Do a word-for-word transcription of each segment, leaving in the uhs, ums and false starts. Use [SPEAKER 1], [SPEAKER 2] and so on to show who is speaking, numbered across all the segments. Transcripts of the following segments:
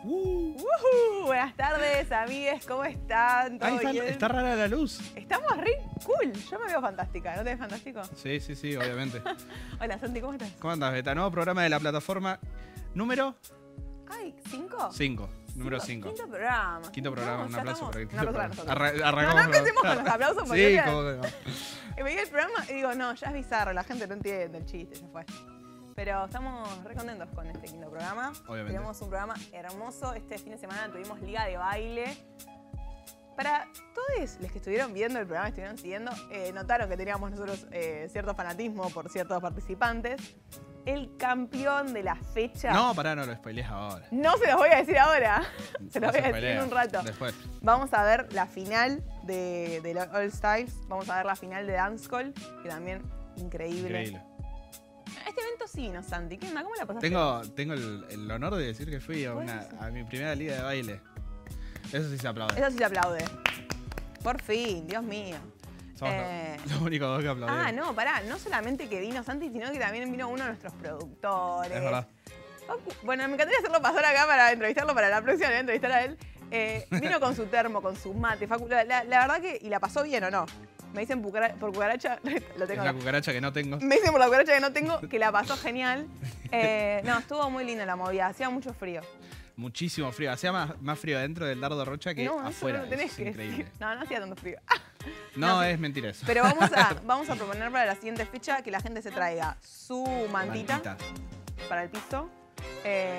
[SPEAKER 1] Uh.
[SPEAKER 2] Uh, buenas tardes, amigues, ¿cómo están?
[SPEAKER 1] Ahí está,
[SPEAKER 2] bien?
[SPEAKER 1] está rara la luz.
[SPEAKER 2] Estamos re cool. Yo me veo fantástica. ¿No te ves fantástico?
[SPEAKER 1] Sí, sí, sí, obviamente.
[SPEAKER 2] Hola, Santi, ¿cómo estás?
[SPEAKER 1] ¿Cómo andas, Beta? Nuevo programa de la plataforma número
[SPEAKER 2] Ay, ¿cinco?
[SPEAKER 1] cinco. Número cinco.
[SPEAKER 2] Quinto programa.
[SPEAKER 1] Quinto programa,
[SPEAKER 2] No,
[SPEAKER 1] un
[SPEAKER 2] ya
[SPEAKER 1] aplauso
[SPEAKER 2] estamos-
[SPEAKER 1] para el
[SPEAKER 2] Un
[SPEAKER 1] quinto
[SPEAKER 2] aplauso para
[SPEAKER 1] programa.
[SPEAKER 2] nosotros.
[SPEAKER 1] Arra- arrancamos
[SPEAKER 2] No, no
[SPEAKER 1] con-
[SPEAKER 2] empecemos con los aplausos porque
[SPEAKER 1] Sí,
[SPEAKER 2] ya-
[SPEAKER 1] como que no.
[SPEAKER 2] Y veía el programa y digo, no, ya es bizarro, la gente no entiende el chiste, ya fue. Pero estamos re contentos con este quinto programa.
[SPEAKER 1] Obviamente.
[SPEAKER 2] Tenemos un programa hermoso. Este fin de semana tuvimos Liga de Baile. Para todos los que estuvieron viendo el programa, estuvieron siguiendo, eh, notaron que teníamos nosotros eh, cierto fanatismo por ciertos participantes. El campeón de la fecha.
[SPEAKER 1] No, pará, no lo spoilees ahora.
[SPEAKER 2] No se los voy a decir ahora. Se los
[SPEAKER 1] No
[SPEAKER 2] voy a decir
[SPEAKER 1] spoilea.
[SPEAKER 2] en un rato.
[SPEAKER 1] Después.
[SPEAKER 2] Vamos a ver la final de, de All Styles. Vamos a ver la final de Dancehall, que también increíble.
[SPEAKER 1] Increíble.
[SPEAKER 2] Este evento sí, ¿no, Santi? ¿Qué onda? ¿Cómo la pasaste?
[SPEAKER 1] Tengo, tengo el, el honor de decir que fui a, una,
[SPEAKER 2] Buenísimo.
[SPEAKER 1] a mi primera liga de baile. Eso sí se aplaude.
[SPEAKER 2] Eso sí se aplaude. Por fin, Dios mío.
[SPEAKER 1] Somos
[SPEAKER 2] Eh,
[SPEAKER 1] los, los únicos dos que aplaudieron.
[SPEAKER 2] Ah, no, pará. No solamente que vino Santi, sino que también vino uno de nuestros productores.
[SPEAKER 1] Es verdad.
[SPEAKER 2] Facu- Bueno, me encantaría hacerlo pasar acá para entrevistarlo para la próxima, le voy a entrevistar a él. Eh, vino con su termo, con su mate. Facu, la, la- la verdad que, y la pasó bien o no. Me dicen pucara- por cucaracha, lo
[SPEAKER 1] Es
[SPEAKER 2] tengo
[SPEAKER 1] la
[SPEAKER 2] acá.
[SPEAKER 1] cucaracha que no tengo.
[SPEAKER 2] Me dicen por la cucaracha que no tengo, que la pasó genial. Eh, no, estuvo muy linda la movida, hacía mucho frío.
[SPEAKER 1] Muchísimo frío. Hacía más, más frío dentro del Dardo Rocha que
[SPEAKER 2] no, eso
[SPEAKER 1] afuera.
[SPEAKER 2] no lo tenés
[SPEAKER 1] es
[SPEAKER 2] que
[SPEAKER 1] increíble.
[SPEAKER 2] decir. No, no hacía tanto frío.
[SPEAKER 1] No,
[SPEAKER 2] No,
[SPEAKER 1] es mentira eso.
[SPEAKER 2] Pero vamos a, vamos a proponer para la siguiente fecha que la gente se traiga su mantita,
[SPEAKER 1] Mantita.
[SPEAKER 2] para el piso. eh,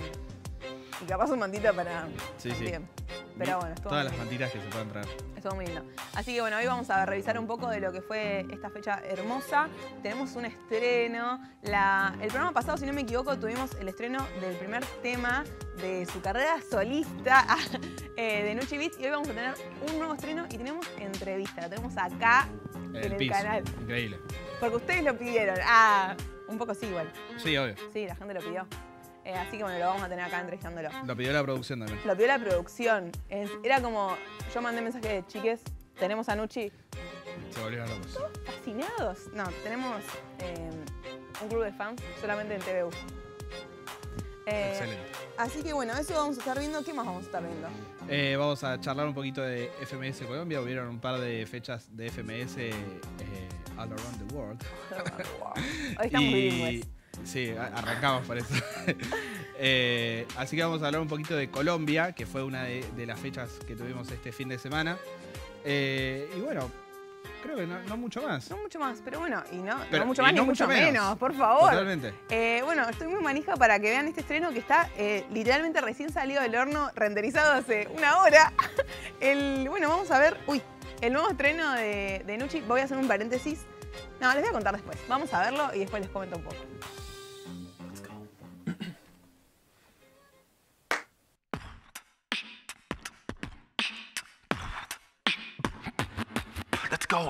[SPEAKER 2] y capaz un mantita para...
[SPEAKER 1] Sí, sí.
[SPEAKER 2] Bien. Pero bueno, estuvo
[SPEAKER 1] Todas
[SPEAKER 2] muy
[SPEAKER 1] las mantitas que se puedan traer.
[SPEAKER 2] Estuvo muy lindo. Así que bueno, hoy vamos a revisar un poco de lo que fue esta fecha hermosa. Tenemos un estreno. La, el programa pasado, si no me equivoco, tuvimos el estreno del primer tema de su carrera solista eh, de Nucci Beats. Y hoy vamos a tener un nuevo estreno y tenemos entrevista. La tenemos acá
[SPEAKER 1] En
[SPEAKER 2] en
[SPEAKER 1] el
[SPEAKER 2] el
[SPEAKER 1] piso.
[SPEAKER 2] canal.
[SPEAKER 1] Increíble.
[SPEAKER 2] Porque ustedes lo pidieron. Ah, un poco sí igual.
[SPEAKER 1] Sí, obvio.
[SPEAKER 2] Sí, la gente lo pidió. Eh, así que bueno, lo vamos a tener acá entrevistándolo.
[SPEAKER 1] Lo pidió la producción también.
[SPEAKER 2] Lo pidió la producción. Es- Era como, yo mandé mensaje de chiques, tenemos a Nucci.
[SPEAKER 1] Se volvieron locos.
[SPEAKER 2] ¿Fascinados? No, tenemos eh, un club de fans solamente en T V U. Eh,
[SPEAKER 1] Excelente.
[SPEAKER 2] Así que bueno, eso vamos a estar viendo. ¿Qué más vamos a estar viendo?
[SPEAKER 1] Eh, vamos a charlar un poquito de F M S Colombia. Hubieron un par de fechas de F M S eh, all around the world.
[SPEAKER 2] Hoy estamos
[SPEAKER 1] Y-
[SPEAKER 2] bilingües.
[SPEAKER 1] Sí, a- arrancamos por eso. Eh, así que vamos a hablar un poquito de Colombia, que fue una de, de las fechas que tuvimos este fin de semana. Eh, y bueno, creo que no, no mucho más.
[SPEAKER 2] No mucho más, pero bueno, y no,
[SPEAKER 1] Pero-
[SPEAKER 2] no mucho
[SPEAKER 1] y
[SPEAKER 2] más
[SPEAKER 1] no
[SPEAKER 2] ni mucho
[SPEAKER 1] mucho
[SPEAKER 2] menos,
[SPEAKER 1] menos.
[SPEAKER 2] por favor.
[SPEAKER 1] Totalmente.
[SPEAKER 2] Eh, bueno, estoy muy manija para que vean este estreno que está eh, literalmente recién salido del horno, renderizado hace una hora. El, bueno, vamos a ver, uy, el nuevo estreno de, de Nucci. Voy a hacer un paréntesis. No, les voy a contar después. Vamos a verlo y después les comento un poco.
[SPEAKER 3] Let's go.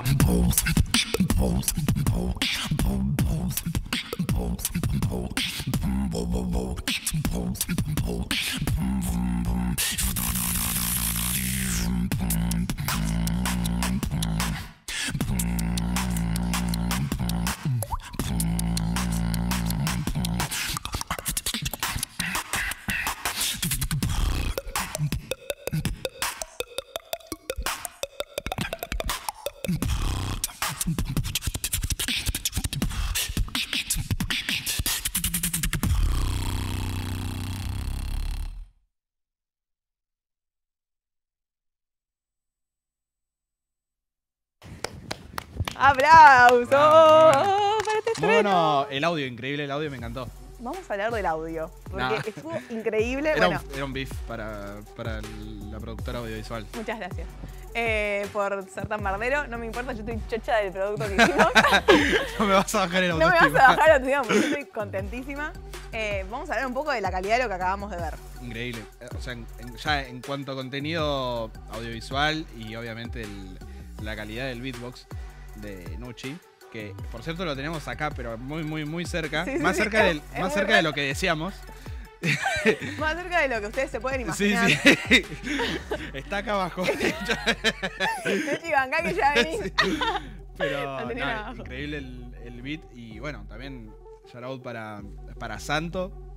[SPEAKER 2] ¡Aplausos!
[SPEAKER 1] Bravo,
[SPEAKER 2] Para este
[SPEAKER 1] Muy
[SPEAKER 2] estreno.
[SPEAKER 1] bueno, el audio, increíble, el audio me encantó.
[SPEAKER 2] Vamos a hablar del audio, porque
[SPEAKER 1] Nah.
[SPEAKER 2] estuvo increíble.
[SPEAKER 1] Era,
[SPEAKER 2] bueno,
[SPEAKER 1] un, era un beef para, para el- la productora audiovisual.
[SPEAKER 2] muchas gracias eh, por ser tan bardero. No me importa, yo estoy chocha del producto que hicimos.
[SPEAKER 1] No me vas a bajar el
[SPEAKER 2] No me
[SPEAKER 1] autoestima.
[SPEAKER 2] vas a bajar la autoestima porque yo estoy contentísima. Eh, vamos a hablar un poco de la calidad de lo que acabamos de ver.
[SPEAKER 1] Increíble. Eh, O sea, en- en- ya en cuanto a contenido audiovisual y obviamente el- la calidad del beatbox de Nucci, que por cierto lo tenemos acá, pero muy, muy, muy cerca.
[SPEAKER 2] Sí, sí,
[SPEAKER 1] más
[SPEAKER 2] sí,
[SPEAKER 1] cerca, del,
[SPEAKER 2] es- es
[SPEAKER 1] más
[SPEAKER 2] muy
[SPEAKER 1] cerca de
[SPEAKER 2] raro.
[SPEAKER 1] lo que decíamos.
[SPEAKER 2] Más cerca de lo que ustedes se pueden
[SPEAKER 1] Sí,
[SPEAKER 2] imaginar.
[SPEAKER 1] sí. Está acá abajo.
[SPEAKER 2] Nucci, bancá que ya venís.
[SPEAKER 1] Pero
[SPEAKER 2] Lo tenía
[SPEAKER 1] nada,
[SPEAKER 2] abajo.
[SPEAKER 1] increíble el, el beat. Y bueno, también shout out para, para Santo,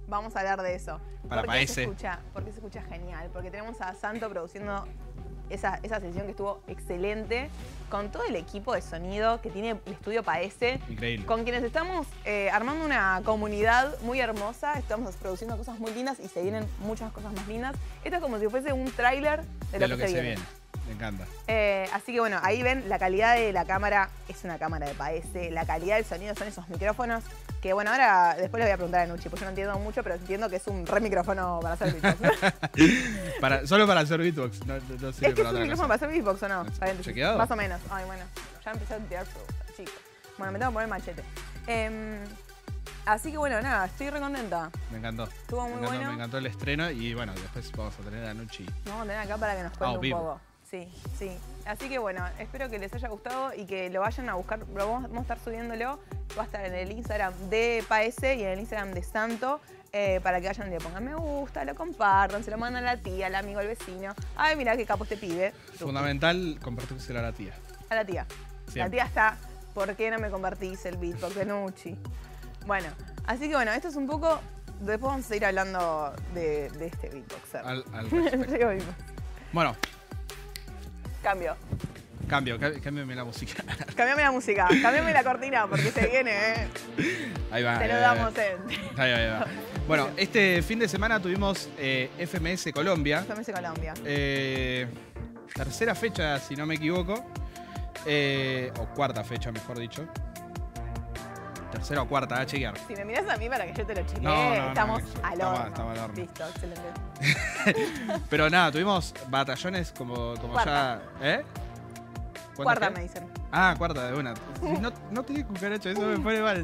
[SPEAKER 2] vamos a hablar de eso.
[SPEAKER 1] Para
[SPEAKER 2] ¿Por qué se
[SPEAKER 1] Paese.
[SPEAKER 2] escucha? Porque se escucha genial. Porque tenemos a Santo produciendo esa, esa sesión que estuvo excelente. Con todo el equipo de sonido que tiene el estudio Paese.
[SPEAKER 1] Increíble.
[SPEAKER 2] Con quienes estamos eh, armando una comunidad muy hermosa. Estamos produciendo cosas muy lindas y se vienen muchas cosas más lindas. Esto es como si fuese un tráiler de,
[SPEAKER 1] De
[SPEAKER 2] lo, que, se viene.
[SPEAKER 1] Me encanta.
[SPEAKER 2] Eh, así que bueno, ahí ven la calidad de la cámara, es una cámara de Paese, la calidad del sonido son esos micrófonos, que bueno, ahora después le voy a preguntar a Nucci, porque yo no entiendo mucho, pero entiendo que es un re micrófono para hacer beatbox.
[SPEAKER 1] para, solo para hacer beatbox, no, no, no sirve
[SPEAKER 2] ¿Es que es
[SPEAKER 1] para
[SPEAKER 2] un
[SPEAKER 1] otra
[SPEAKER 2] micrófono
[SPEAKER 1] cosa.
[SPEAKER 2] para hacer beatbox o no? Paréntesis.
[SPEAKER 1] ¿Chequeado?
[SPEAKER 2] Más o menos. Ay, bueno, ya empecé a tirar preguntas, chicos. Bueno, me tengo que poner el machete. Eh, así que bueno, nada, estoy re contenta.
[SPEAKER 1] Me encantó.
[SPEAKER 2] Estuvo muy
[SPEAKER 1] me encantó,
[SPEAKER 2] bueno.
[SPEAKER 1] Me encantó el estreno y bueno, después vamos a tener a Nucci.
[SPEAKER 2] Nos vamos a tener acá para que nos
[SPEAKER 1] Ah,
[SPEAKER 2] cuente un
[SPEAKER 1] vivo.
[SPEAKER 2] poco. Sí, sí. Así que bueno, espero que les haya gustado y que lo vayan a buscar. Lo vamos, vamos a estar subiéndolo. Va a estar en el Instagram de Paese y en el Instagram de Santo. Eh, para que vayan y le pongan me gusta, lo compartan, se lo mandan a la tía, al amigo, al vecino. Ay, mirá qué capo este pibe.
[SPEAKER 1] Fundamental compartírselo a la tía.
[SPEAKER 2] A la tía.
[SPEAKER 1] Siempre.
[SPEAKER 2] La tía está, ¿por qué no me compartís el beatbox de Nucci? Bueno, así que bueno, esto es un poco. Después vamos a seguir hablando de, de este beatboxer.
[SPEAKER 1] Al, al respecto. Bueno,
[SPEAKER 2] Cambio.
[SPEAKER 1] cambio, ca- cámbiame la música.
[SPEAKER 2] Cambiame la música, cambiame la cortina porque se viene, ¿eh?
[SPEAKER 1] Ahí va.
[SPEAKER 2] Te lo
[SPEAKER 1] eh,
[SPEAKER 2] damos en
[SPEAKER 1] Ahí va, ahí va. Bueno, este fin de semana tuvimos eh, F M S Colombia.
[SPEAKER 2] F M S Colombia.
[SPEAKER 1] Eh, tercera fecha, si no me equivoco. Eh, o cuarta fecha, mejor dicho. Tercera o cuarta, a chequear.
[SPEAKER 2] Si me miras a mí para que yo te lo chequee,
[SPEAKER 1] No, no, no,
[SPEAKER 2] estamos
[SPEAKER 1] no,
[SPEAKER 2] al
[SPEAKER 1] estamos-
[SPEAKER 2] horno.
[SPEAKER 1] estamos al horno.
[SPEAKER 2] Listo, excelente.
[SPEAKER 1] Pero nada, tuvimos batallones como, como
[SPEAKER 2] Cuarta.
[SPEAKER 1] ya. ¿Eh? ¿Cuántas
[SPEAKER 2] Cuarta
[SPEAKER 1] qué?
[SPEAKER 2] me dicen.
[SPEAKER 1] Ah, cuarta de una. No, no tenía cucaracha, eso me pone mal.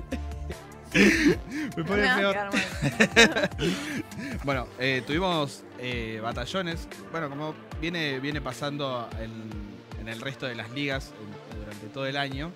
[SPEAKER 1] me
[SPEAKER 2] No
[SPEAKER 1] pone
[SPEAKER 2] me vas a
[SPEAKER 1] peor.
[SPEAKER 2] quedar mal.
[SPEAKER 1] Bueno, eh, tuvimos eh, batallones. Bueno, como viene, viene pasando en, en el resto de las ligas en- durante todo el año.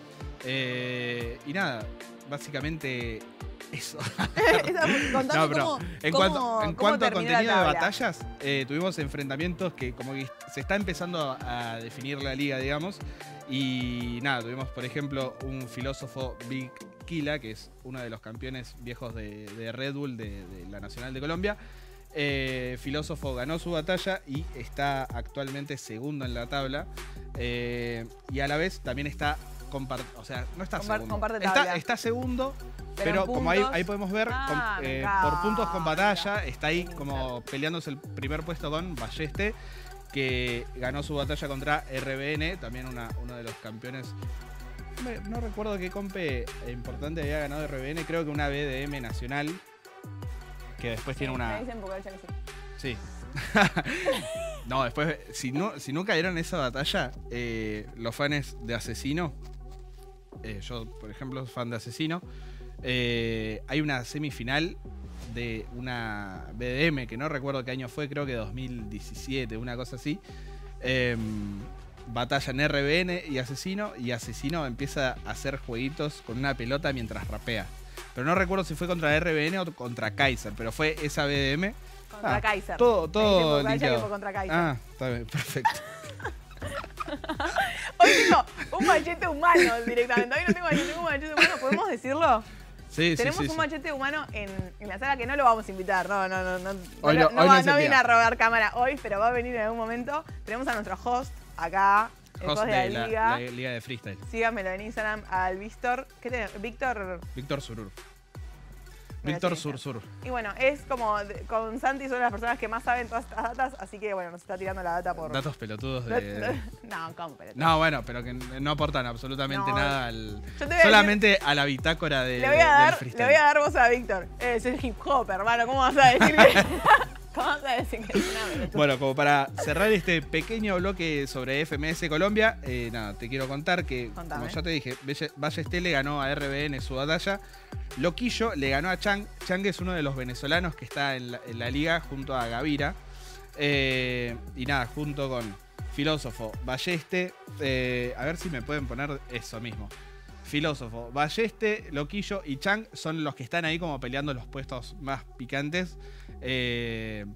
[SPEAKER 1] Eh, y nada, básicamente eso.
[SPEAKER 2] Esa- Contame
[SPEAKER 1] No, pero
[SPEAKER 2] cómo,
[SPEAKER 1] en
[SPEAKER 2] cómo-
[SPEAKER 1] cuanto, en
[SPEAKER 2] cómo
[SPEAKER 1] cuanto a
[SPEAKER 2] terminó la
[SPEAKER 1] contenido de
[SPEAKER 2] tabla.
[SPEAKER 1] batallas, eh, tuvimos enfrentamientos que como que se está empezando a definir la liga, digamos. Y nada, tuvimos por ejemplo un filósofo Big Kila, que es uno de los campeones viejos de, de Red Bull de, de la Nacional de Colombia. Eh, filósofo ganó su batalla y está actualmente segundo en la tabla. Eh, y a la vez también está compart- o sea, no está
[SPEAKER 2] Compar-
[SPEAKER 1] segundo.
[SPEAKER 2] comparte
[SPEAKER 1] Está,
[SPEAKER 2] tabla.
[SPEAKER 1] está segundo,
[SPEAKER 2] Pero
[SPEAKER 1] pero,
[SPEAKER 2] en
[SPEAKER 1] como ahí,
[SPEAKER 2] puntos-
[SPEAKER 1] ahí podemos ver,
[SPEAKER 2] Ah,
[SPEAKER 1] com-
[SPEAKER 2] me
[SPEAKER 1] eh, por puntos con
[SPEAKER 2] encanta.
[SPEAKER 1] batalla, está ahí
[SPEAKER 2] Me
[SPEAKER 1] como
[SPEAKER 2] encanta.
[SPEAKER 1] peleándose el primer puesto con Balleste, que ganó su batalla contra R B N, también una, uno de los campeones. No, me- no recuerdo qué compe importante había ganado R B N, creo que una B D M nacional, que después tiene
[SPEAKER 2] Sí,
[SPEAKER 1] una...
[SPEAKER 2] Me dicen porque ya que sí.
[SPEAKER 1] Sí. No, después, si no, si no cayeron en esa batalla, eh, los fans de Asesino, eh, yo por ejemplo soy fan de Asesino, eh, hay una semifinal de una B D M, que no recuerdo qué año fue, creo que dos mil diecisiete, una cosa así. Eh, batallan R B N y Asesino, y Asesino empieza a hacer jueguitos con una pelota mientras rapea. Pero no recuerdo si fue contra R B N o contra Kaiser, pero fue esa B D M.
[SPEAKER 2] Contra
[SPEAKER 1] Ah,
[SPEAKER 2] Kaiser.
[SPEAKER 1] Todo,
[SPEAKER 2] Me
[SPEAKER 1] todo
[SPEAKER 2] dicen porque ya que
[SPEAKER 1] linkeado.
[SPEAKER 2] fue contra Kaiser.
[SPEAKER 1] Ah, está bien, perfecto.
[SPEAKER 2] Hoy tengo un machete humano directamente. Hoy no tengo machete, tengo un machete humano. ¿Podemos decirlo?
[SPEAKER 1] Sí, sí,
[SPEAKER 2] Tenemos
[SPEAKER 1] sí,
[SPEAKER 2] un
[SPEAKER 1] sí.
[SPEAKER 2] machete humano en, en la sala que no lo vamos a invitar. No, no, no. No,
[SPEAKER 1] Hoy
[SPEAKER 2] no,
[SPEAKER 1] no-
[SPEAKER 2] no
[SPEAKER 1] hoy no
[SPEAKER 2] va-
[SPEAKER 1] es el
[SPEAKER 2] no viene
[SPEAKER 1] día.
[SPEAKER 2] a robar cámara hoy, pero va a venir en algún momento. Tenemos a nuestro host acá, el
[SPEAKER 1] Host
[SPEAKER 2] host de la
[SPEAKER 1] de la,
[SPEAKER 2] liga.
[SPEAKER 1] la liga de freestyle.
[SPEAKER 2] Síganmelo en Instagram al Víctor. ¿Qué tenés? Víctor.
[SPEAKER 1] Víctor Surur.
[SPEAKER 2] Mira,
[SPEAKER 1] Víctor
[SPEAKER 2] sí,
[SPEAKER 1] Sur Sur.
[SPEAKER 2] Y bueno, es como de- con Santi son las personas que más saben todas estas datas, así que bueno, nos está tirando la data por.
[SPEAKER 1] Datos pelotudos de.
[SPEAKER 2] No, ¿cómo? Pero-
[SPEAKER 1] No, bueno, pero que no aportan absolutamente
[SPEAKER 2] No.
[SPEAKER 1] nada al.
[SPEAKER 2] Yo te voy a
[SPEAKER 1] Solamente a la bitácora de,
[SPEAKER 2] Le voy a
[SPEAKER 1] del
[SPEAKER 2] dar, le
[SPEAKER 1] freestyle.
[SPEAKER 2] voy a dar voz a Víctor. Eh, Es el hip hop, hermano. ¿Cómo vas a decir que.? ¿Cómo vas a decir que es una pelotuda?
[SPEAKER 1] Bueno, como para cerrar este pequeño bloque sobre F M S Colombia, eh, nada, te quiero contar que,
[SPEAKER 2] Contame.
[SPEAKER 1] como ya te dije, Belle- Ballesté le ganó a R B N su batalla. Loquillo le ganó a Chang. Chang es uno de los venezolanos que está en la, en la liga junto a Gavira. Eh, y nada, junto con Filósofo, Balleste. eh, a ver si me pueden poner eso mismo. Filósofo, Balleste, Loquillo y Chang son los que están ahí como peleando los puestos más picantes. Eh,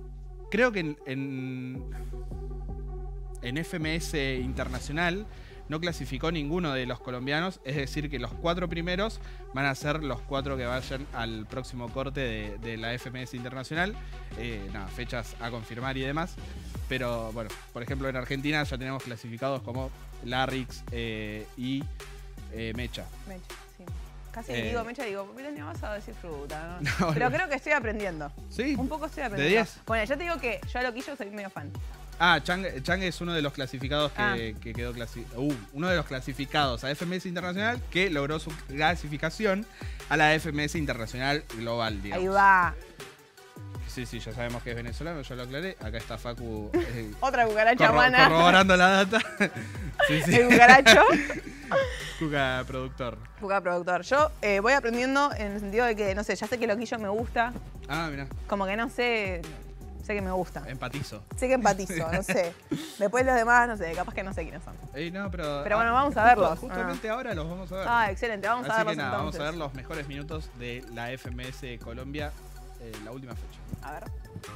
[SPEAKER 1] creo que en, en, en F M S internacional no clasificó ninguno de los colombianos, es decir que los cuatro primeros van a ser los cuatro que vayan al próximo corte de, de la F M S Internacional. Eh, nada, fechas a confirmar y demás. Pero bueno, por ejemplo en Argentina ya tenemos clasificados como Larrix eh, y eh, Mecha.
[SPEAKER 2] Mecha, sí. Casi
[SPEAKER 1] Eh,
[SPEAKER 2] digo Mecha, digo, Milenia, vas a decir fruta, ¿no?
[SPEAKER 1] No,
[SPEAKER 2] Pero
[SPEAKER 1] no.
[SPEAKER 2] creo que estoy aprendiendo.
[SPEAKER 1] Sí.
[SPEAKER 2] Un poco estoy
[SPEAKER 1] ¿De
[SPEAKER 2] aprendiendo.
[SPEAKER 1] diez?
[SPEAKER 2] Bueno, yo te digo que yo a Loquillo soy medio fan.
[SPEAKER 1] Ah, Chang, Chang es uno de los clasificados que,
[SPEAKER 2] Ah.
[SPEAKER 1] que quedó clasificado. Uh, uno de los clasificados a F M S Internacional que logró su clasificación a la F M S Internacional Global, digamos.
[SPEAKER 2] Ahí va.
[SPEAKER 1] Sí, sí, ya sabemos que es venezolano, ya lo aclaré. Acá está Facu eh,
[SPEAKER 2] Otra cucaracha
[SPEAKER 1] corro-
[SPEAKER 2] humana.
[SPEAKER 1] corroborando la data. Sí, sí.
[SPEAKER 2] El cucaracho.
[SPEAKER 1] Cuca, productor.
[SPEAKER 2] Cuca productor. Yo eh, voy aprendiendo en el sentido de que, no sé, ya sé que Loquillo me gusta.
[SPEAKER 1] Ah, mirá,
[SPEAKER 2] Como que no sé, sé que me gusta.
[SPEAKER 1] empatizo.
[SPEAKER 2] Sé que empatizo, no sé. Después los demás, no sé, capaz que no sé quiénes son.
[SPEAKER 1] Ey, no, pero,
[SPEAKER 2] Pero bueno,
[SPEAKER 1] ah,
[SPEAKER 2] vamos a
[SPEAKER 1] justo-
[SPEAKER 2] verlos.
[SPEAKER 1] Justamente ahora los vamos a ver.
[SPEAKER 2] Ah, excelente, vamos a
[SPEAKER 1] Así
[SPEAKER 2] verlos
[SPEAKER 1] que nada,
[SPEAKER 2] entonces.
[SPEAKER 1] vamos a ver los mejores minutos de la F M S Colombia, eh, la última fecha.
[SPEAKER 2] A ver.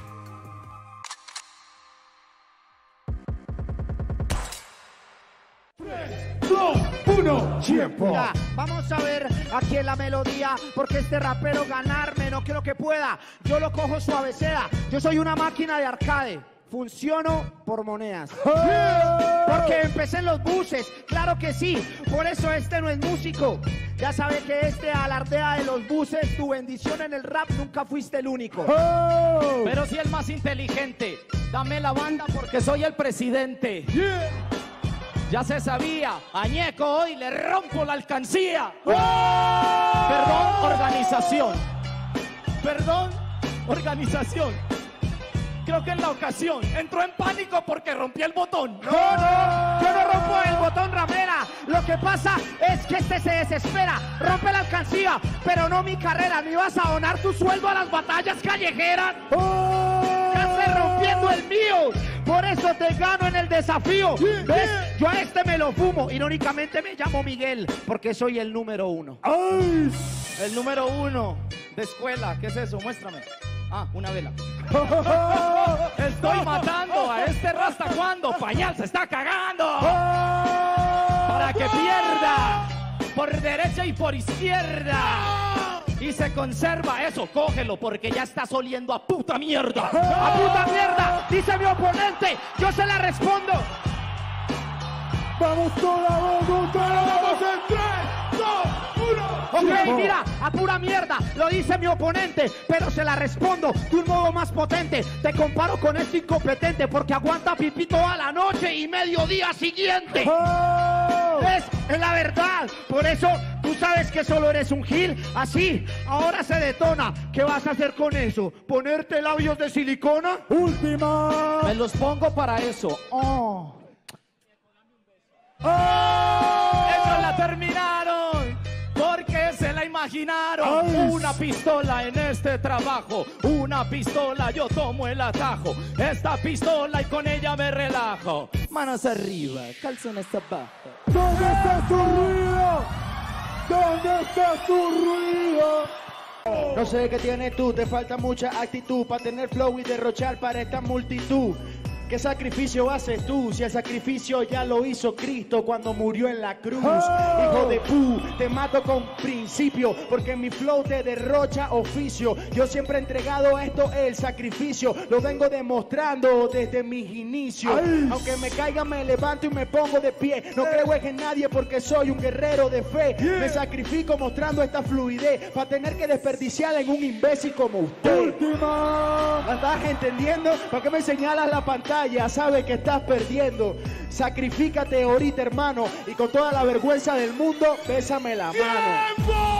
[SPEAKER 3] dos, uno, tiempo.
[SPEAKER 4] Ya, vamos a ver aquí en la melodía, porque este rapero ganarme no quiero que pueda. Yo lo cojo suaveceda. Yo soy una máquina de arcade. Funciono por monedas. Porque empecé en los buses, claro que sí. Por eso este no es músico. Ya sabe que este alardea de los buses. Tu bendición en el rap, nunca fuiste el único.
[SPEAKER 5] Pero si el más inteligente, dame la banda porque soy el presidente. Ya se sabía, Añeco hoy le rompo la alcancía. Perdón, organización. Perdón, organización. Creo que en la ocasión entró en pánico porque rompí el botón.
[SPEAKER 4] No, no, yo no rompo el botón ramera. Lo que pasa es que este se desespera. Rompe la alcancía, pero no mi carrera. ¿No ibas a donar tu sueldo a las batallas callejeras? Ya se rompiendo el mío. Por eso te gano en el desafío. ¿Ves? Yo a este me lo fumo. Irónicamente me llamo Miguel porque soy el número uno.
[SPEAKER 5] El número uno de escuela, ¿qué es eso? Muéstrame. Ah, una vela. Estoy matando a este rasta cuando pañal se está cagando. Para que pierda por derecha y por izquierda. Y se conserva eso, cógelo porque ya estás oliendo a puta mierda.
[SPEAKER 4] ¡A puta mierda! Dice mi oponente. Yo se la respondo.
[SPEAKER 3] Vamos toda, vamos toda, vamos en tres, dos, uno.
[SPEAKER 4] Ok,
[SPEAKER 3] tiempo.
[SPEAKER 4] mira, a pura mierda, lo dice mi oponente, pero se la respondo de un modo más potente. Te comparo con este incompetente porque aguanta pipí toda la noche y mediodía siguiente. ¿Ves? Es la verdad. Por eso tú sabes que solo eres un gil. Así, ahora se detona. ¿Qué vas a hacer con eso? ¿Ponerte labios de silicona?
[SPEAKER 3] Última.
[SPEAKER 5] Me los pongo para eso. Oh.
[SPEAKER 3] ¡Oh!
[SPEAKER 5] Ellos la terminaron porque se la imaginaron.
[SPEAKER 3] Ay.
[SPEAKER 5] Una pistola en este trabajo, una pistola, yo tomo el atajo. Esta pistola y con ella me relajo. Manos arriba, calzones abajo.
[SPEAKER 3] ¿Dónde está tu ruido? ¿Dónde está tu ruido?
[SPEAKER 4] No sé qué tienes tú, te falta mucha actitud para tener flow y derrochar para esta multitud. ¿Qué sacrificio haces tú? Si el sacrificio ya lo hizo Cristo cuando murió en la cruz.
[SPEAKER 3] Oh.
[SPEAKER 4] Hijo de pu, te mato con principio, porque mi flow te derrocha oficio. Yo siempre he entregado esto el sacrificio, lo vengo demostrando desde mis inicios.
[SPEAKER 3] Ay.
[SPEAKER 4] Aunque me caiga me levanto y me pongo de pie. No creo en nadie porque soy un guerrero de fe.
[SPEAKER 3] Yeah.
[SPEAKER 4] Me sacrifico mostrando esta fluidez para tener que desperdiciar en un imbécil como usted.
[SPEAKER 3] Última.
[SPEAKER 4] ¿La estás entendiendo? ¿Por qué me señalas la pantalla? Sabes que estás perdiendo. Sacrifícate ahorita, hermano, y con toda la vergüenza del mundo, bésame la mano.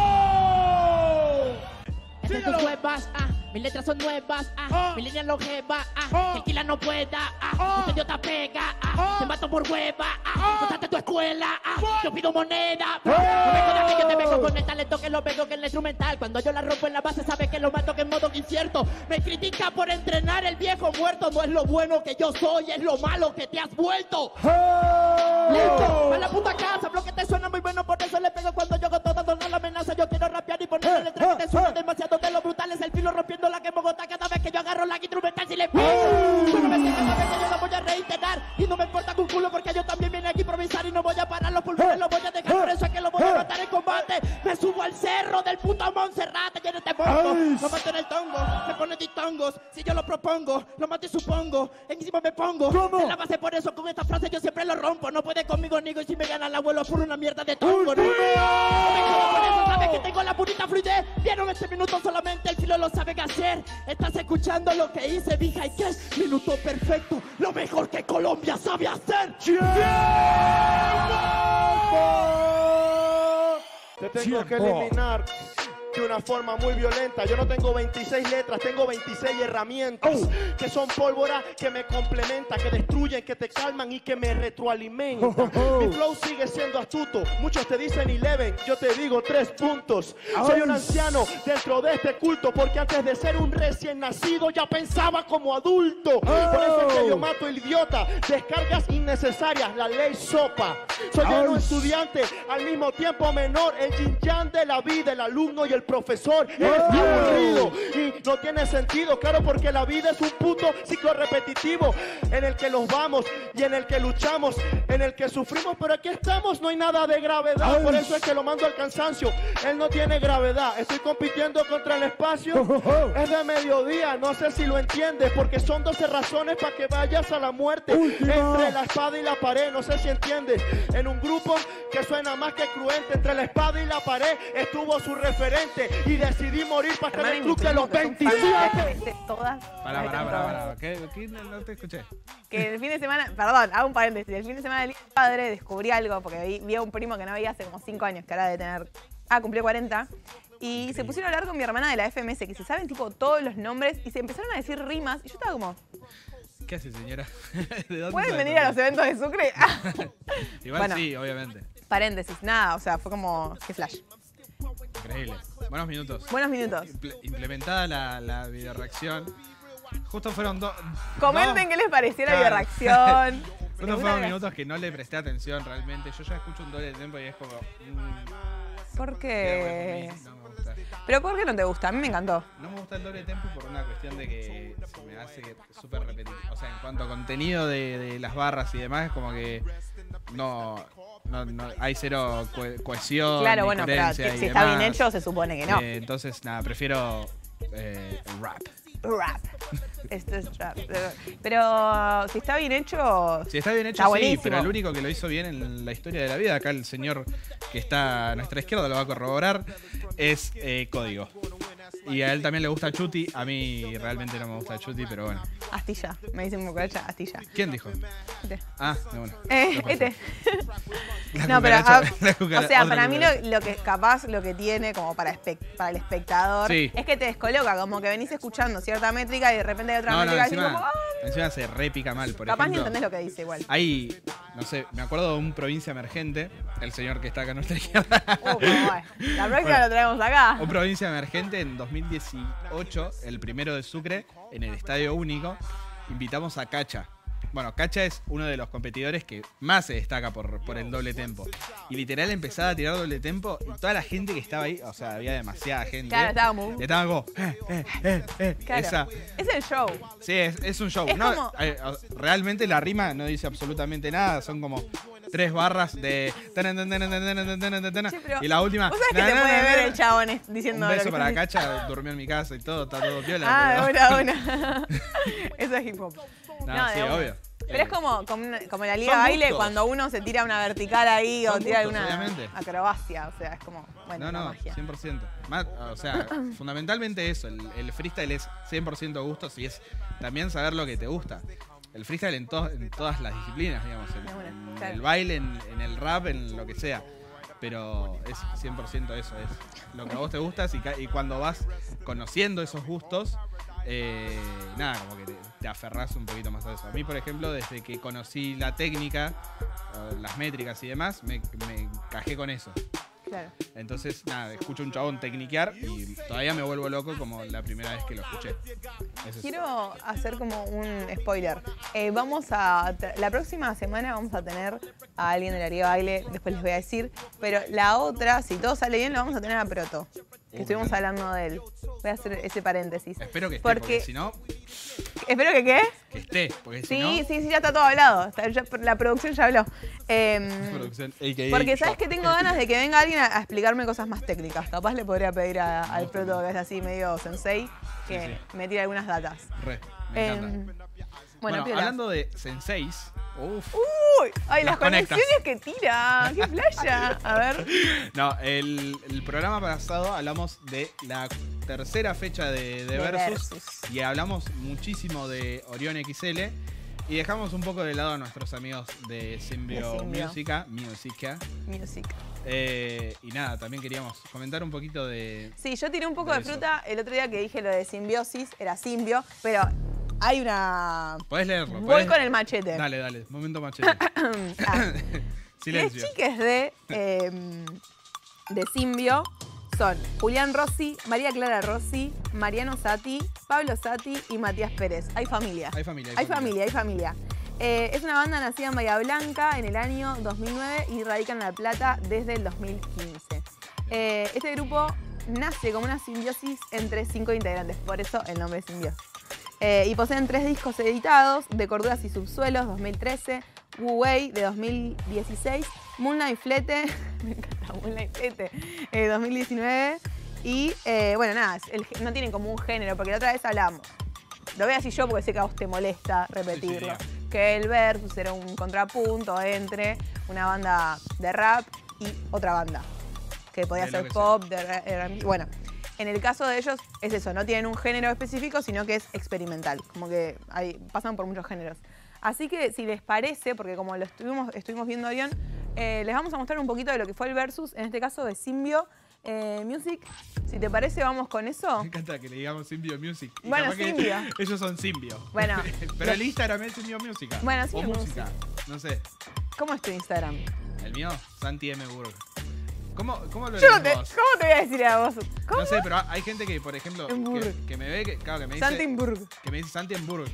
[SPEAKER 6] Estas son nuevas, ah, mis letras son nuevas, ah, mi línea longeva, ah, que alquila no pueda, ah, este idiota pega, ah, te mato por hueva, ah, contate tu escuela, ah, yo pido moneda, no me jodas que yo te vengo con el talento que lo pego que en la instrumental, cuando yo la rompo en la base sabes que lo mato que en modo incierto, me critica por entrenar el viejo muerto, no es lo bueno que yo soy, es lo malo que te has vuelto. Listo, a la puta casa, bloque te suena muy bueno, por eso le pego cuando yo hago toda donar la amenaza, yo quiero rapear y ponerle letra que te suena demasiado de lo brutal, es el filo rompiendo la que en Bogotá cada vez que yo agarro la instrumental si le pido. Tú no me sigues, sabes que yo la voy a reiterar. Y no me importa con culo porque yo también vine aquí a improvisar. Y no voy a parar los pulmones, los voy a dejar. Por eso es que los voy a matar en combate. Me subo al cerro del puto Monserrate. Lleno este bongo, lo mato en el tongo. Me pone ditongos, si yo lo propongo. Lo mato y supongo, encima me pongo. ¿Cómo? En la base por eso, con esta frase yo siempre lo rompo. No puede conmigo, Nigo, y si me gana el abuelo por una mierda de tongo. No, no me jodas por eso, sabes que tengo la purita fluidez. Vieron este minuto solamente, el filo lo saben hacer. Estás escuchando lo que hice, Vija, y que es minuto perfecto. Lo mejor que Colombia sabe hacer.
[SPEAKER 7] Te tengo que eliminar de una forma muy violenta. Yo no tengo veintiséis letras, tengo veintiséis herramientas oh. que son pólvora, que me complementan, que destruyen, que te calman y que me retroalimentan. Oh, oh, oh. Mi flow sigue siendo astuto. Muchos te dicen eleven, yo te digo tres puntos. Oh. Soy un anciano dentro de este culto, porque antes de ser un recién nacido ya pensaba como adulto. Oh. Por eso es que yo mato el idiota. Descargas innecesarias, la ley sopa. Soy oh. un estudiante, al mismo tiempo menor, el yin yang de la vida, el alumno y el profesor. Eres aburrido y no tiene sentido, claro, porque la vida es un puto ciclo repetitivo en el que los vamos y en el que luchamos, en el que sufrimos, pero aquí estamos, no hay nada de gravedad. Ay. Por eso es que lo mando al cansancio. Él no tiene gravedad. Estoy compitiendo contra el espacio. Es de mediodía, no sé si lo entiendes, porque son doce razones para que vayas a la muerte. Última. Entre la espada y la pared, no sé si entiendes. En un grupo que suena más que cruente, entre la espada y la pared estuvo su referente. Y decidí morir para estar en el club de los veintisiete.
[SPEAKER 2] Todas.
[SPEAKER 1] Pará, pará, pará, pará. ¿Qué? ¿Qué? No te escuché.
[SPEAKER 2] Que el fin de semana, perdón, hago un paréntesis. El fin de semana del Día del Padre descubrí algo, porque vi, vi a un primo que no veía hace como cinco años, que ahora debe tener. Ah, cumplió cuarenta. Y se pusieron a hablar con mi hermana de la F M S, que se saben tipo todos los nombres, y se empezaron a decir rimas. Y yo estaba como.
[SPEAKER 1] ¿Qué hace, señora? ¿De dónde
[SPEAKER 2] ¿Pueden venir a los eventos de Sucre?
[SPEAKER 1] Igual bueno, sí, obviamente.
[SPEAKER 2] Paréntesis, nada, o sea, fue como. Qué flash.
[SPEAKER 1] Increíble. Buenos minutos.
[SPEAKER 2] Buenos minutos.
[SPEAKER 1] Imple implementada la, la videoreacción. Justo fueron dos.
[SPEAKER 2] Comenten
[SPEAKER 1] no.
[SPEAKER 2] qué les pareció la
[SPEAKER 1] claro.
[SPEAKER 2] videoreacción.
[SPEAKER 1] Justo fueron minutos que no le presté atención realmente. Yo ya escucho un doble de tiempo y es como. Mmm,
[SPEAKER 2] ¿Por qué?
[SPEAKER 1] No me gusta.
[SPEAKER 2] ¿Pero por qué no te gusta? A mí me encantó.
[SPEAKER 1] No me gusta el doble tempo por una cuestión de que se me hace súper repetitivo. O sea, en cuanto a contenido de, de las barras y demás, es como que no. No, no, hay cero co cohesión.
[SPEAKER 2] Claro, bueno, pero si
[SPEAKER 1] demás.
[SPEAKER 2] Está bien hecho, se supone que no.
[SPEAKER 1] Eh, entonces, nada, prefiero eh, rap.
[SPEAKER 2] Rap. Esto es rap. Pero si está bien hecho.
[SPEAKER 1] Si está bien hecho,
[SPEAKER 2] está
[SPEAKER 1] sí,
[SPEAKER 2] buenísimo.
[SPEAKER 1] Pero el único que lo hizo bien en la historia de la vida, acá el señor que está a nuestra izquierda lo va a corroborar, es eh, Código. Y a él también le gusta Chuti. A mí realmente no me gusta Chuti, pero bueno.
[SPEAKER 2] Astilla. Me dicen cucaracha, Astilla.
[SPEAKER 1] ¿Quién dijo?
[SPEAKER 2] Este.
[SPEAKER 1] Ah, bueno.
[SPEAKER 2] Eh, este.
[SPEAKER 1] La
[SPEAKER 2] no, pero.
[SPEAKER 1] la
[SPEAKER 2] o sea, para mí lo, lo que capaz lo que tiene como para, espe para el espectador
[SPEAKER 1] sí.
[SPEAKER 2] es que te descoloca, como que venís escuchando cierta métrica y de repente hay otra
[SPEAKER 1] no,
[SPEAKER 2] métrica
[SPEAKER 1] no, encima,
[SPEAKER 2] y como. ¡Ah!
[SPEAKER 1] Encima se repica mal, por
[SPEAKER 2] capaz
[SPEAKER 1] ejemplo.
[SPEAKER 2] Capaz ni entendés lo que dice igual.
[SPEAKER 1] Hay, no sé, me acuerdo de un provincia emergente, el señor que está acá a nuestra izquierda.
[SPEAKER 2] Uh, bueno, la próxima bueno, lo traemos acá.
[SPEAKER 1] Un provincia emergente en dos mil dieciocho, el primero de Sucre, en el Estadio Único, invitamos a Cacha. Bueno, Cacha es uno de los competidores que más se destaca por, por el doble tempo. Y literal empezaba a tirar doble tempo y toda la gente que estaba ahí, o sea, había demasiada gente.
[SPEAKER 2] Claro, estábamos.
[SPEAKER 1] Y estaban como, eh, eh, eh, eh.
[SPEAKER 2] Claro.
[SPEAKER 1] Esa.
[SPEAKER 2] Es el show.
[SPEAKER 1] Sí, es, es un show.
[SPEAKER 2] Es
[SPEAKER 1] no,
[SPEAKER 2] como...
[SPEAKER 1] eh, realmente la rima no dice absolutamente nada, son como tres barras de... Sí, y la última...
[SPEAKER 2] ¿Vos sabés que te puede ver el chabón diciendo
[SPEAKER 1] un beso
[SPEAKER 2] lo que
[SPEAKER 1] para Cacha, durmió en mi casa y todo, está todo piola.
[SPEAKER 2] Ah,
[SPEAKER 1] pero...
[SPEAKER 2] una, una. Eso es hip hop.
[SPEAKER 1] No,
[SPEAKER 2] no
[SPEAKER 1] sí, obvio.
[SPEAKER 2] Pero es como, como, como en la liga de baile, cuando uno se tira una vertical ahí
[SPEAKER 1] son
[SPEAKER 2] o tira
[SPEAKER 1] gustos,
[SPEAKER 2] una
[SPEAKER 1] obviamente.
[SPEAKER 2] acrobacia. O sea, es como, bueno,
[SPEAKER 1] no, no,
[SPEAKER 2] magia.
[SPEAKER 1] cien por ciento. Más, o sea, fundamentalmente eso. El, el freestyle es cien por ciento gustos y es también saber lo que te gusta. El freestyle en, to en todas las disciplinas, digamos. En,
[SPEAKER 2] bueno,
[SPEAKER 1] en
[SPEAKER 2] claro.
[SPEAKER 1] el baile, en, en el rap, en lo que sea. Pero es cien por ciento eso, es lo que a vos te gusta y, y cuando vas conociendo esos gustos, eh, nada, como que te, te aferrás un poquito más a eso. A mí, por ejemplo, desde que conocí la técnica, las métricas y demás, me, me encajé con eso.
[SPEAKER 2] Claro.
[SPEAKER 1] Entonces, nada, escucho a un chabón tecniquear y todavía me vuelvo loco como la primera vez que lo escuché. Eso
[SPEAKER 2] Quiero es. hacer como un spoiler. Eh, vamos a la próxima semana vamos a tener a alguien de la Liga de Baile, después les voy a decir. Pero la otra, si todo sale bien, lo vamos a tener a Proto. Que uh, estuvimos hablando de él. Voy a hacer ese paréntesis.
[SPEAKER 1] Espero que esté,
[SPEAKER 2] porque,
[SPEAKER 1] porque si no...
[SPEAKER 2] Espero que qué.
[SPEAKER 1] Que esté, porque si
[SPEAKER 2] Sí,
[SPEAKER 1] no...
[SPEAKER 2] sí, sí, ya está todo hablado. Está- ya- la producción ya habló. Eh,
[SPEAKER 1] Producción, A K A
[SPEAKER 2] porque sabes
[SPEAKER 1] yo.
[SPEAKER 2] que tengo ganas de que venga alguien a, a explicarme cosas más técnicas. Capaz le podría pedir a- al proto, que es así medio sensei, que
[SPEAKER 1] Sí,
[SPEAKER 2] me tire algunas datas.
[SPEAKER 1] Re, me
[SPEAKER 2] Eh,
[SPEAKER 1] encanta.
[SPEAKER 2] bueno,
[SPEAKER 1] Bueno,
[SPEAKER 2] piola.
[SPEAKER 1] hablando de senseis, uff.
[SPEAKER 2] Uy, ay, las,
[SPEAKER 1] Las conectas.
[SPEAKER 2] conexiones que tira. ¡Qué playa! A ver.
[SPEAKER 1] No, el, el programa pasado hablamos de la tercera fecha de, de
[SPEAKER 2] De
[SPEAKER 1] Versus,
[SPEAKER 2] Versus.
[SPEAKER 1] y hablamos muchísimo de Orión X L y dejamos un poco de lado a nuestros amigos de Symbio,
[SPEAKER 2] De Symbio.
[SPEAKER 1] Musica, Musica.
[SPEAKER 2] Music.
[SPEAKER 1] Eh, y nada, también queríamos comentar un poquito de...
[SPEAKER 2] Sí, yo tiré un poco
[SPEAKER 1] De
[SPEAKER 2] de
[SPEAKER 1] eso.
[SPEAKER 2] fruta el otro día que dije lo de simbiosis, era simbio, pero hay una...
[SPEAKER 1] ¿Podés leerlo?
[SPEAKER 2] Voy
[SPEAKER 1] ¿Podés?
[SPEAKER 2] con el machete.
[SPEAKER 1] Dale, dale, momento machete.
[SPEAKER 2] Ah.
[SPEAKER 1] Silencio.
[SPEAKER 2] Las chicas de, eh, de Simbio son Julián Rossi, María Clara Rossi, Mariano Sati, Pablo Sati y Matías Pérez. Hay familia.
[SPEAKER 1] Hay familia, hay
[SPEAKER 2] Hay familia, hay familia. Eh, es una banda nacida en Bahía Blanca en el año dos mil nueve y radica en La Plata desde el dos mil quince. Eh, este grupo nace como una simbiosis entre cinco integrantes, por eso el nombre es Simbiosis. Eh, y poseen tres discos editados, De Corduras y Subsuelos, dos mil trece, Wu Wei, de dos mil dieciséis, Moonlight Flete, me encanta Moonlight Flete, eh, dos mil diecinueve, y eh, bueno, nada, el- no tienen como un género, porque la otra vez hablamos, lo voy a decir yo porque sé que a vos te molesta repetirlo,
[SPEAKER 1] Sí, sí,
[SPEAKER 2] que el Versus era un contrapunto entre una banda de rap y otra banda, que podía
[SPEAKER 1] De lo
[SPEAKER 2] ser
[SPEAKER 1] que
[SPEAKER 2] pop, de R and B, bueno. En el caso de ellos es eso, no tienen un género específico, sino que es experimental, como que hay, pasan por muchos géneros. Así que si les parece, porque como lo estuvimos, estuvimos viendo Orión, eh, les vamos a mostrar un poquito de lo que fue el Versus, en este caso de Symbio eh, Music. Si te parece, vamos con eso.
[SPEAKER 1] Me encanta que le digamos Symbio Music. Y
[SPEAKER 2] Bueno,
[SPEAKER 1] capaz que
[SPEAKER 2] Symbio.
[SPEAKER 1] Ellos son Symbio.
[SPEAKER 2] Bueno.
[SPEAKER 1] Pero el Instagram es Symbio Musica.
[SPEAKER 2] Bueno,
[SPEAKER 1] o
[SPEAKER 2] Symbio
[SPEAKER 1] música. No sé.
[SPEAKER 2] ¿Cómo es tu Instagram?
[SPEAKER 1] El mío, Santi M. Burg. ¿Cómo, cómo lo
[SPEAKER 2] Yo no
[SPEAKER 1] lees
[SPEAKER 2] te,
[SPEAKER 1] vos?
[SPEAKER 2] ¿Cómo te voy a decir a vos? ¿Cómo?
[SPEAKER 1] No sé, pero hay gente que, por ejemplo,
[SPEAKER 2] En
[SPEAKER 1] que,
[SPEAKER 2] Burg.
[SPEAKER 1] que me ve, que, claro, que me dice...
[SPEAKER 2] Santimburg.
[SPEAKER 1] Que me dice Santi en Burg.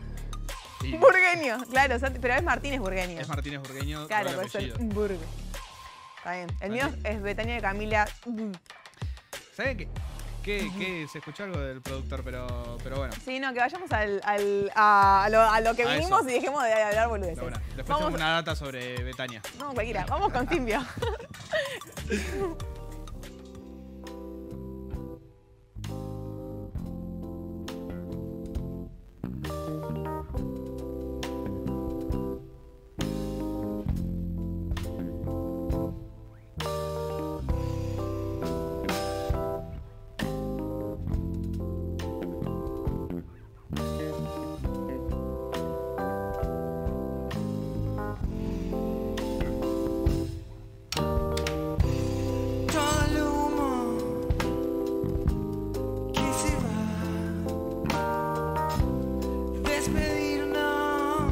[SPEAKER 1] Y
[SPEAKER 2] Burgueño, claro, Santi- pero es Martínez Burgueño.
[SPEAKER 1] es Martínez Burgueño,
[SPEAKER 2] Claro,
[SPEAKER 1] doble
[SPEAKER 2] por eso
[SPEAKER 1] apellido.
[SPEAKER 2] el Burg. Está bien. El mío es Betania de Camila.
[SPEAKER 1] ¿Saben qué? Que, que se escuchó algo del productor, pero, pero bueno.
[SPEAKER 2] Sí, no, que vayamos al, al- a, a lo, a lo que
[SPEAKER 1] A
[SPEAKER 2] vinimos
[SPEAKER 1] eso.
[SPEAKER 2] y dejemos de hablar boludeces.
[SPEAKER 1] de buena. Después
[SPEAKER 2] Vamos,
[SPEAKER 1] tengo una data sobre Betania.
[SPEAKER 2] no, cualquiera. Vamos con Symbio.
[SPEAKER 8] Todo el humo que se va, despedirnos.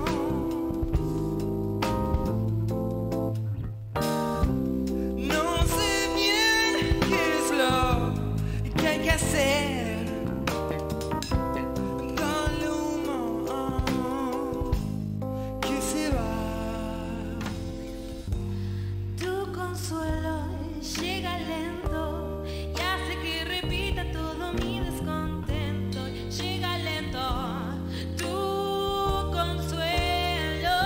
[SPEAKER 8] No sé bien qué es lo que hay que hacer. Todo el humo que se va. Tu consuelo llega lento y hace que repita todo mi descontento. Llega lento tu consuelo.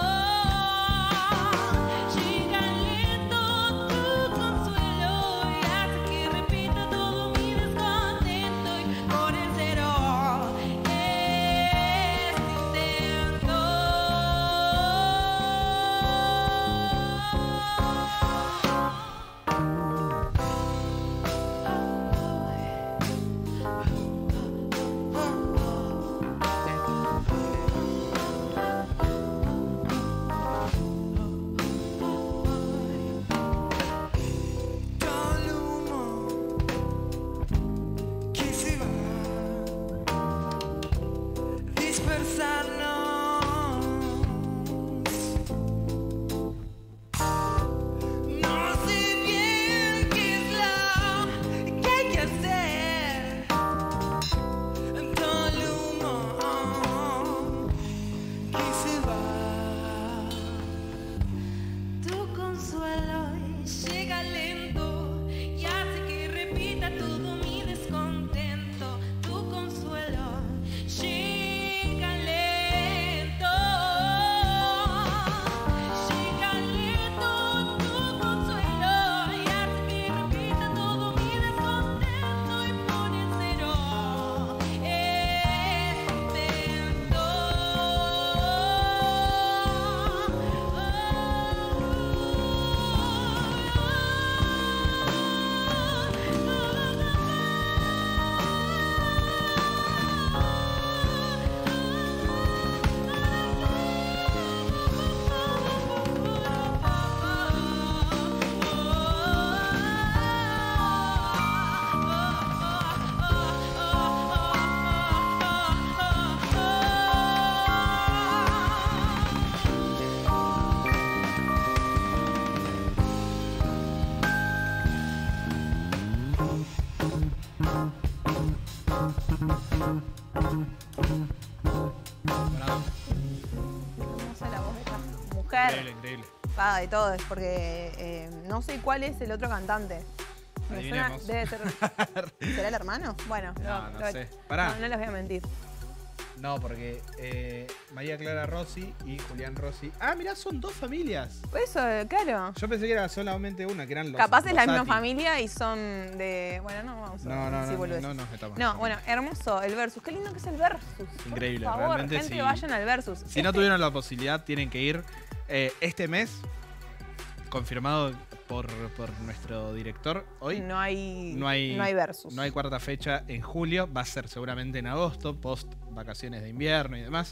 [SPEAKER 8] Llega lento tu consuelo y hace que repita todo mi descontento. Y por el cero este intento. Todo el humo que se va, dispersarnos. No sé bien qué es lo que hay que hacer. Todo el humo que se va. Tu consuelo llega lento y hace que repita todo mi descontento. Tu consuelo llega
[SPEAKER 2] ver.
[SPEAKER 1] Increíble, increíble.
[SPEAKER 2] Paga de todo, es porque eh, no sé cuál es el otro cantante. Me suena,
[SPEAKER 1] Adivinemos.
[SPEAKER 2] debe ser. ¿Será el hermano? Bueno,
[SPEAKER 1] No, no
[SPEAKER 2] lo-
[SPEAKER 1] sé. Pará.
[SPEAKER 2] No, no les voy a mentir.
[SPEAKER 1] No, porque eh, María Clara Rossi y Julián Rossi. Ah, mirá, son dos familias.
[SPEAKER 2] Por eso, claro.
[SPEAKER 1] Yo pensé que era solamente una, que eran los.
[SPEAKER 2] Capaz es la misma
[SPEAKER 1] Rosati.
[SPEAKER 2] familia y son de. Bueno, no vamos a
[SPEAKER 1] No, no,
[SPEAKER 2] decir
[SPEAKER 1] no,
[SPEAKER 2] boludeces.
[SPEAKER 1] no, no, nos metamos.
[SPEAKER 2] No, bueno, hermoso el versus. Qué lindo que es el versus.
[SPEAKER 1] Increíble,
[SPEAKER 2] Por favor,
[SPEAKER 1] realmente
[SPEAKER 2] gente,
[SPEAKER 1] sí.
[SPEAKER 2] vayan al versus.
[SPEAKER 1] Si no
[SPEAKER 2] Este-
[SPEAKER 1] tuvieron la posibilidad, tienen que ir. Eh, este mes, confirmado por, por nuestro director, hoy
[SPEAKER 2] no hay,
[SPEAKER 1] no hay,
[SPEAKER 2] no hay versus.
[SPEAKER 1] no hay cuarta fecha en julio. Va a ser seguramente en agosto, post vacaciones de invierno y demás.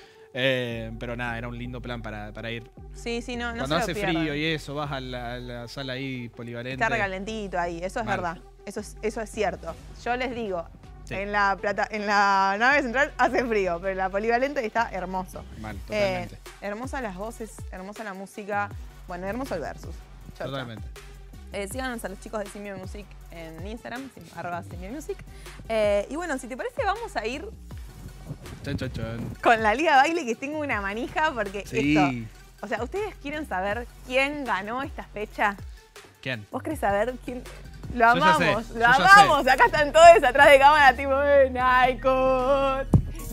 [SPEAKER 1] Eh, pero nada, era un lindo plan para, para ir.
[SPEAKER 2] Sí, sí, no, no
[SPEAKER 1] Cuando
[SPEAKER 2] se
[SPEAKER 1] hace
[SPEAKER 2] lo pierdan.
[SPEAKER 1] frío y eso, vas a la, a la sala ahí polivalente.
[SPEAKER 2] Está recalentito ahí, eso es
[SPEAKER 1] Mal.
[SPEAKER 2] verdad. Eso es, eso es cierto. Yo les digo,
[SPEAKER 1] Sí.
[SPEAKER 2] en, la plata, en la nave central hace frío, pero en la polivalente está hermoso.
[SPEAKER 1] Mal,
[SPEAKER 2] Eh,
[SPEAKER 1] totalmente.
[SPEAKER 2] hermosa las voces, hermosa la música. Bueno, hermoso el versus. Chota.
[SPEAKER 1] Totalmente.
[SPEAKER 2] Eh, síganos a los chicos de Simio Music en Instagram, sim- arroba Simio Music. Eh, y bueno, si te parece, vamos a ir
[SPEAKER 1] Chan, chan, chan.
[SPEAKER 2] con la Liga de Baile, que tengo una manija, porque
[SPEAKER 1] Sí.
[SPEAKER 2] esto. O sea, ¿ustedes quieren saber quién ganó esta fecha?
[SPEAKER 1] ¿Quién?
[SPEAKER 2] ¿Vos querés saber quién? Lo
[SPEAKER 1] Yo ya
[SPEAKER 2] amamos,
[SPEAKER 1] sé,
[SPEAKER 2] lo
[SPEAKER 1] yo ya
[SPEAKER 2] amamos. Acá están todos atrás de cámara, tipo, eh, Naikot,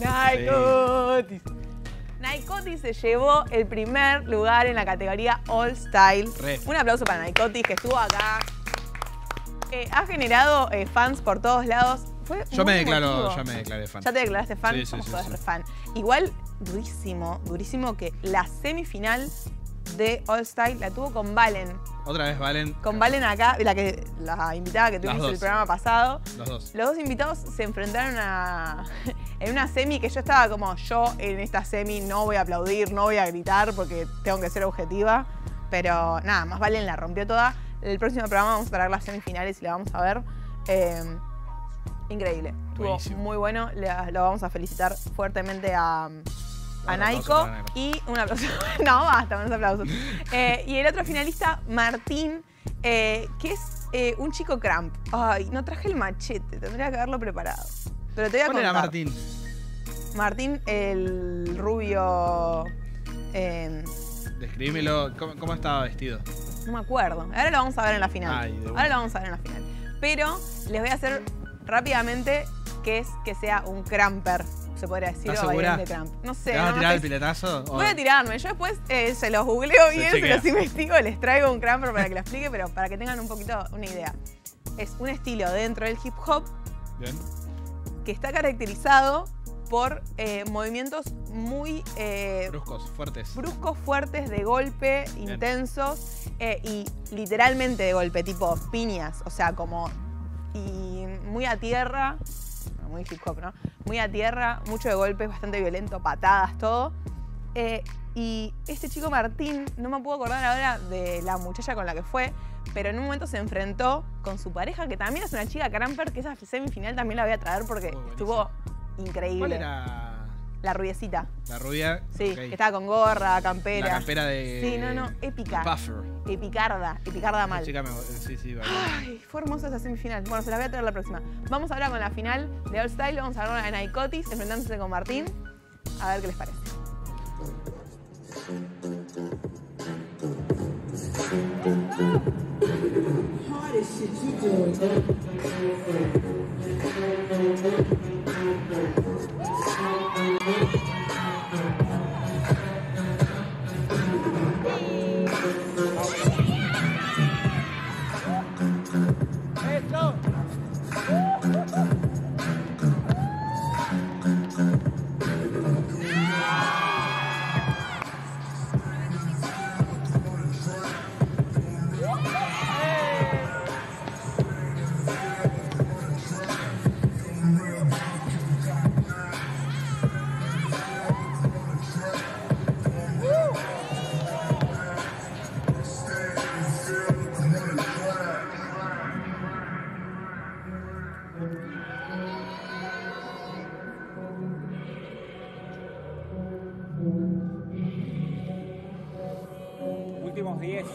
[SPEAKER 2] Naikotis. Naikotis se llevó el primer lugar en la categoría All Style.
[SPEAKER 1] Re.
[SPEAKER 2] Un aplauso para Naikotis, que estuvo acá. Eh, ha generado eh, fans por todos lados. Fue
[SPEAKER 1] Yo
[SPEAKER 2] muy
[SPEAKER 1] me declaro,
[SPEAKER 2] emotivo.
[SPEAKER 1] ya me declaré fan.
[SPEAKER 2] ¿Ya te declaraste fan?
[SPEAKER 1] Sí, sí,
[SPEAKER 2] ¿Cómo
[SPEAKER 1] sí,
[SPEAKER 2] sos
[SPEAKER 1] sí.
[SPEAKER 2] re fan? Igual, durísimo, durísimo que la semifinal de All Style la tuvo con Valen.
[SPEAKER 1] Otra vez Valen.
[SPEAKER 2] Con Valen acá, la, que, la invitada que tuvimos
[SPEAKER 1] dos.
[SPEAKER 2] el programa pasado.
[SPEAKER 1] Los dos.
[SPEAKER 2] Los dos invitados se enfrentaron a, en una semi que yo estaba como, yo en esta semi no voy a aplaudir, no voy a gritar porque tengo que ser objetiva. Pero nada, más Valen la rompió toda. El próximo programa vamos a traer las semifinales y la vamos a ver. Eh, increíble. Estuvo
[SPEAKER 1] Buenísimo.
[SPEAKER 2] muy bueno. Le, lo vamos a felicitar fuertemente a, a
[SPEAKER 1] Un aplauso
[SPEAKER 2] Naiko.
[SPEAKER 1] para Naiko.
[SPEAKER 2] Y un aplauso. No, basta, unos aplausos. Eh, y el otro finalista, Martín, eh, que es eh, un chico cramp. Ay, no traje el machete, tendría que haberlo preparado. Pero te voy a
[SPEAKER 1] ¿Cuál
[SPEAKER 2] contar.
[SPEAKER 1] era Martín?
[SPEAKER 2] Martín, el rubio. eh,
[SPEAKER 1] Describímelo. ¿Cómo, cómo estaba vestido?
[SPEAKER 2] no me acuerdo. Ahora lo vamos a ver en la final.
[SPEAKER 1] Ay, de una.
[SPEAKER 2] Ahora lo vamos a ver en la final. Pero les voy a hacer rápidamente que es que sea un cramper. Se podría decir,
[SPEAKER 1] ¿Estás
[SPEAKER 2] o
[SPEAKER 1] segura?
[SPEAKER 2] variante cramp. No sé.
[SPEAKER 1] ¿Te vas
[SPEAKER 2] no,
[SPEAKER 1] a
[SPEAKER 2] no
[SPEAKER 1] tirar el
[SPEAKER 2] estoy-
[SPEAKER 1] piletazo? o-
[SPEAKER 2] Voy a tirarme. Yo después eh, se los googleo
[SPEAKER 1] Se
[SPEAKER 2] bien, se
[SPEAKER 1] chequea.
[SPEAKER 2] los investigo, les traigo un cramper para que lo explique, pero para que tengan un poquito una idea. Es un estilo dentro del hip hop
[SPEAKER 1] Bien.
[SPEAKER 2] que está caracterizado por eh, movimientos muy eh,
[SPEAKER 1] Bruscos, fuertes.
[SPEAKER 2] bruscos, fuertes, de golpe, intensos eh, y literalmente de golpe, tipo piñas, o sea, como y muy a tierra, no, muy hip hop, ¿no? Muy a tierra, mucho de golpe, bastante violento, patadas, todo. Eh, y este chico Martín, no me puedo acordar ahora de la muchacha con la que fue, pero en un momento se enfrentó con su pareja, que también es una chica cramper, que esa semifinal también la voy a traer porque
[SPEAKER 1] Uy, buenísimo.
[SPEAKER 2] estuvo increíble.
[SPEAKER 1] ¿Cuál era
[SPEAKER 2] La rubiecita.
[SPEAKER 1] la rubia?
[SPEAKER 2] Sí,
[SPEAKER 1] Ok.
[SPEAKER 2] que estaba con gorra, campera.
[SPEAKER 1] La campera de.
[SPEAKER 2] Sí, no, no, épica.
[SPEAKER 1] Puffer.
[SPEAKER 2] Epicarda, epicarda
[SPEAKER 1] La
[SPEAKER 2] mal.
[SPEAKER 1] chica me- Sí, sí, vale.
[SPEAKER 2] Ay, fue hermosa esa semifinal. Bueno, se las voy a traer la próxima. Vamos ahora con la final de All Style. Vamos a hablar de Naikotis enfrentándose con Martín. A ver qué les parece.
[SPEAKER 9] Últimos diez.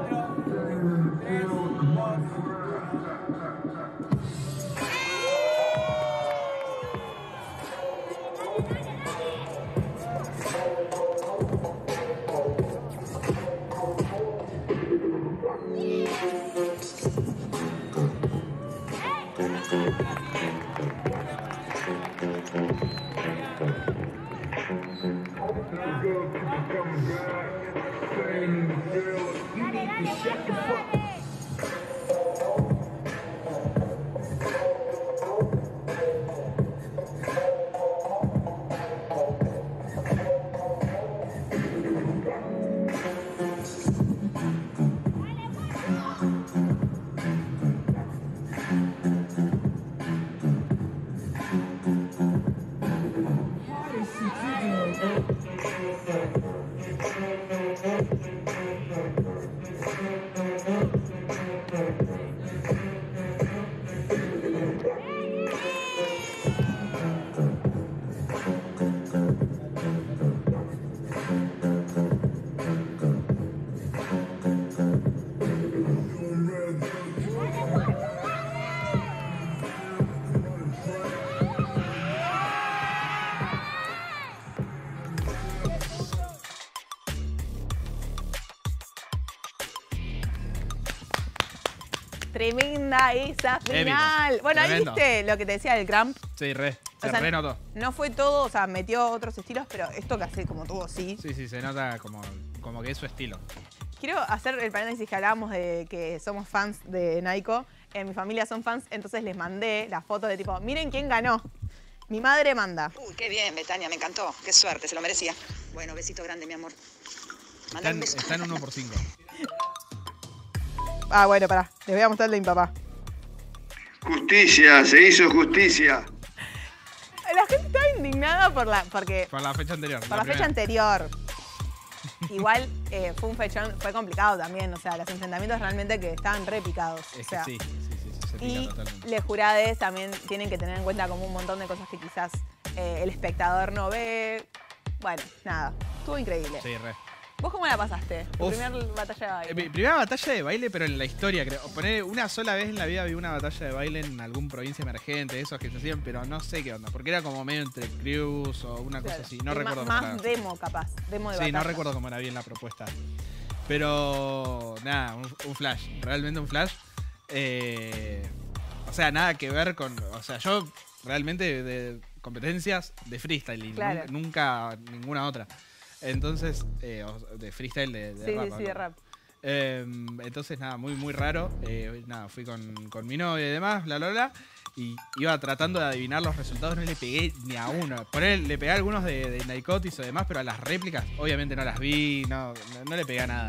[SPEAKER 9] cuatro, tres, dos.
[SPEAKER 2] Tremenda esa final.
[SPEAKER 1] Épico.
[SPEAKER 2] Bueno, ahí
[SPEAKER 1] Tremendo.
[SPEAKER 2] viste lo que te decía del cramp.
[SPEAKER 1] Sí, re. Se
[SPEAKER 2] O sea,
[SPEAKER 1] renotó.
[SPEAKER 2] No fue todo, o sea, metió otros estilos, pero esto que hace como tuvo, sí.
[SPEAKER 1] Sí, sí, se nota como, como que es su estilo.
[SPEAKER 2] Quiero hacer el paréntesis que hablábamos de que somos fans de Naiko. En mi familia son fans, entonces les mandé las fotos de tipo, miren quién ganó. Mi madre manda.
[SPEAKER 10] Uy, qué bien, Betania, me encantó. Qué suerte, se lo merecía. Bueno, besito grande, mi amor.
[SPEAKER 1] Está
[SPEAKER 10] Mandale
[SPEAKER 1] en,
[SPEAKER 10] un beso.
[SPEAKER 1] está en uno por cinco.
[SPEAKER 2] Ah, bueno, pará. Les voy a mostrar el de mi papá.
[SPEAKER 11] Justicia, se hizo justicia.
[SPEAKER 2] La gente estaba indignada por la, porque,
[SPEAKER 1] Por la fecha anterior.
[SPEAKER 2] por la fecha
[SPEAKER 1] primera.
[SPEAKER 2] anterior. Igual eh, fue un fechón, fue complicado también. O sea, los enfrentamientos realmente que estaban re picados.
[SPEAKER 1] Es
[SPEAKER 2] o sea,
[SPEAKER 1] que sí, sí, sí, sí, se pica
[SPEAKER 2] Y
[SPEAKER 1] totalmente.
[SPEAKER 2] los jurades también tienen que tener en cuenta como un montón de cosas que quizás eh, el espectador no ve. Bueno, nada, estuvo increíble.
[SPEAKER 1] Sí, re.
[SPEAKER 2] ¿Vos cómo la pasaste? Tu
[SPEAKER 1] Uf.
[SPEAKER 2] primer batalla de
[SPEAKER 1] Eh,
[SPEAKER 2] baile.
[SPEAKER 1] mi primera batalla de baile, pero en la historia, creo. Poner una sola vez en la vida vi una batalla de baile en algún provincia emergente, esos que se hacían, pero no sé qué onda. Porque era como medio entre crews o una cosa
[SPEAKER 2] Claro.
[SPEAKER 1] así. No
[SPEAKER 2] Y
[SPEAKER 1] recuerdo
[SPEAKER 2] Más,
[SPEAKER 1] cómo
[SPEAKER 2] más
[SPEAKER 1] era.
[SPEAKER 2] demo, capaz. Demo de
[SPEAKER 1] Sí, no
[SPEAKER 2] batalla.
[SPEAKER 1] recuerdo cómo era bien la propuesta. Pero nada, un, un flash. Realmente un flash. Eh, o sea, nada que ver con. O sea, yo realmente de, de competencias de freestyle y
[SPEAKER 2] Claro.
[SPEAKER 1] nun- nunca ninguna otra. Entonces, eh, o- de freestyle de, de
[SPEAKER 2] Sí,
[SPEAKER 1] rap.
[SPEAKER 2] sí, sí, de
[SPEAKER 1] ¿no?
[SPEAKER 2] rap.
[SPEAKER 1] Eh, entonces, nada, muy, muy raro. Eh, nada, fui con, con mi novia y demás, bla, bla, bla. Y iba tratando de adivinar los resultados, no le pegué ni a uno. Por él le pegué a algunos de, de Naikotis o demás, pero a las réplicas, obviamente no las vi, no, no, no le pegué a nada.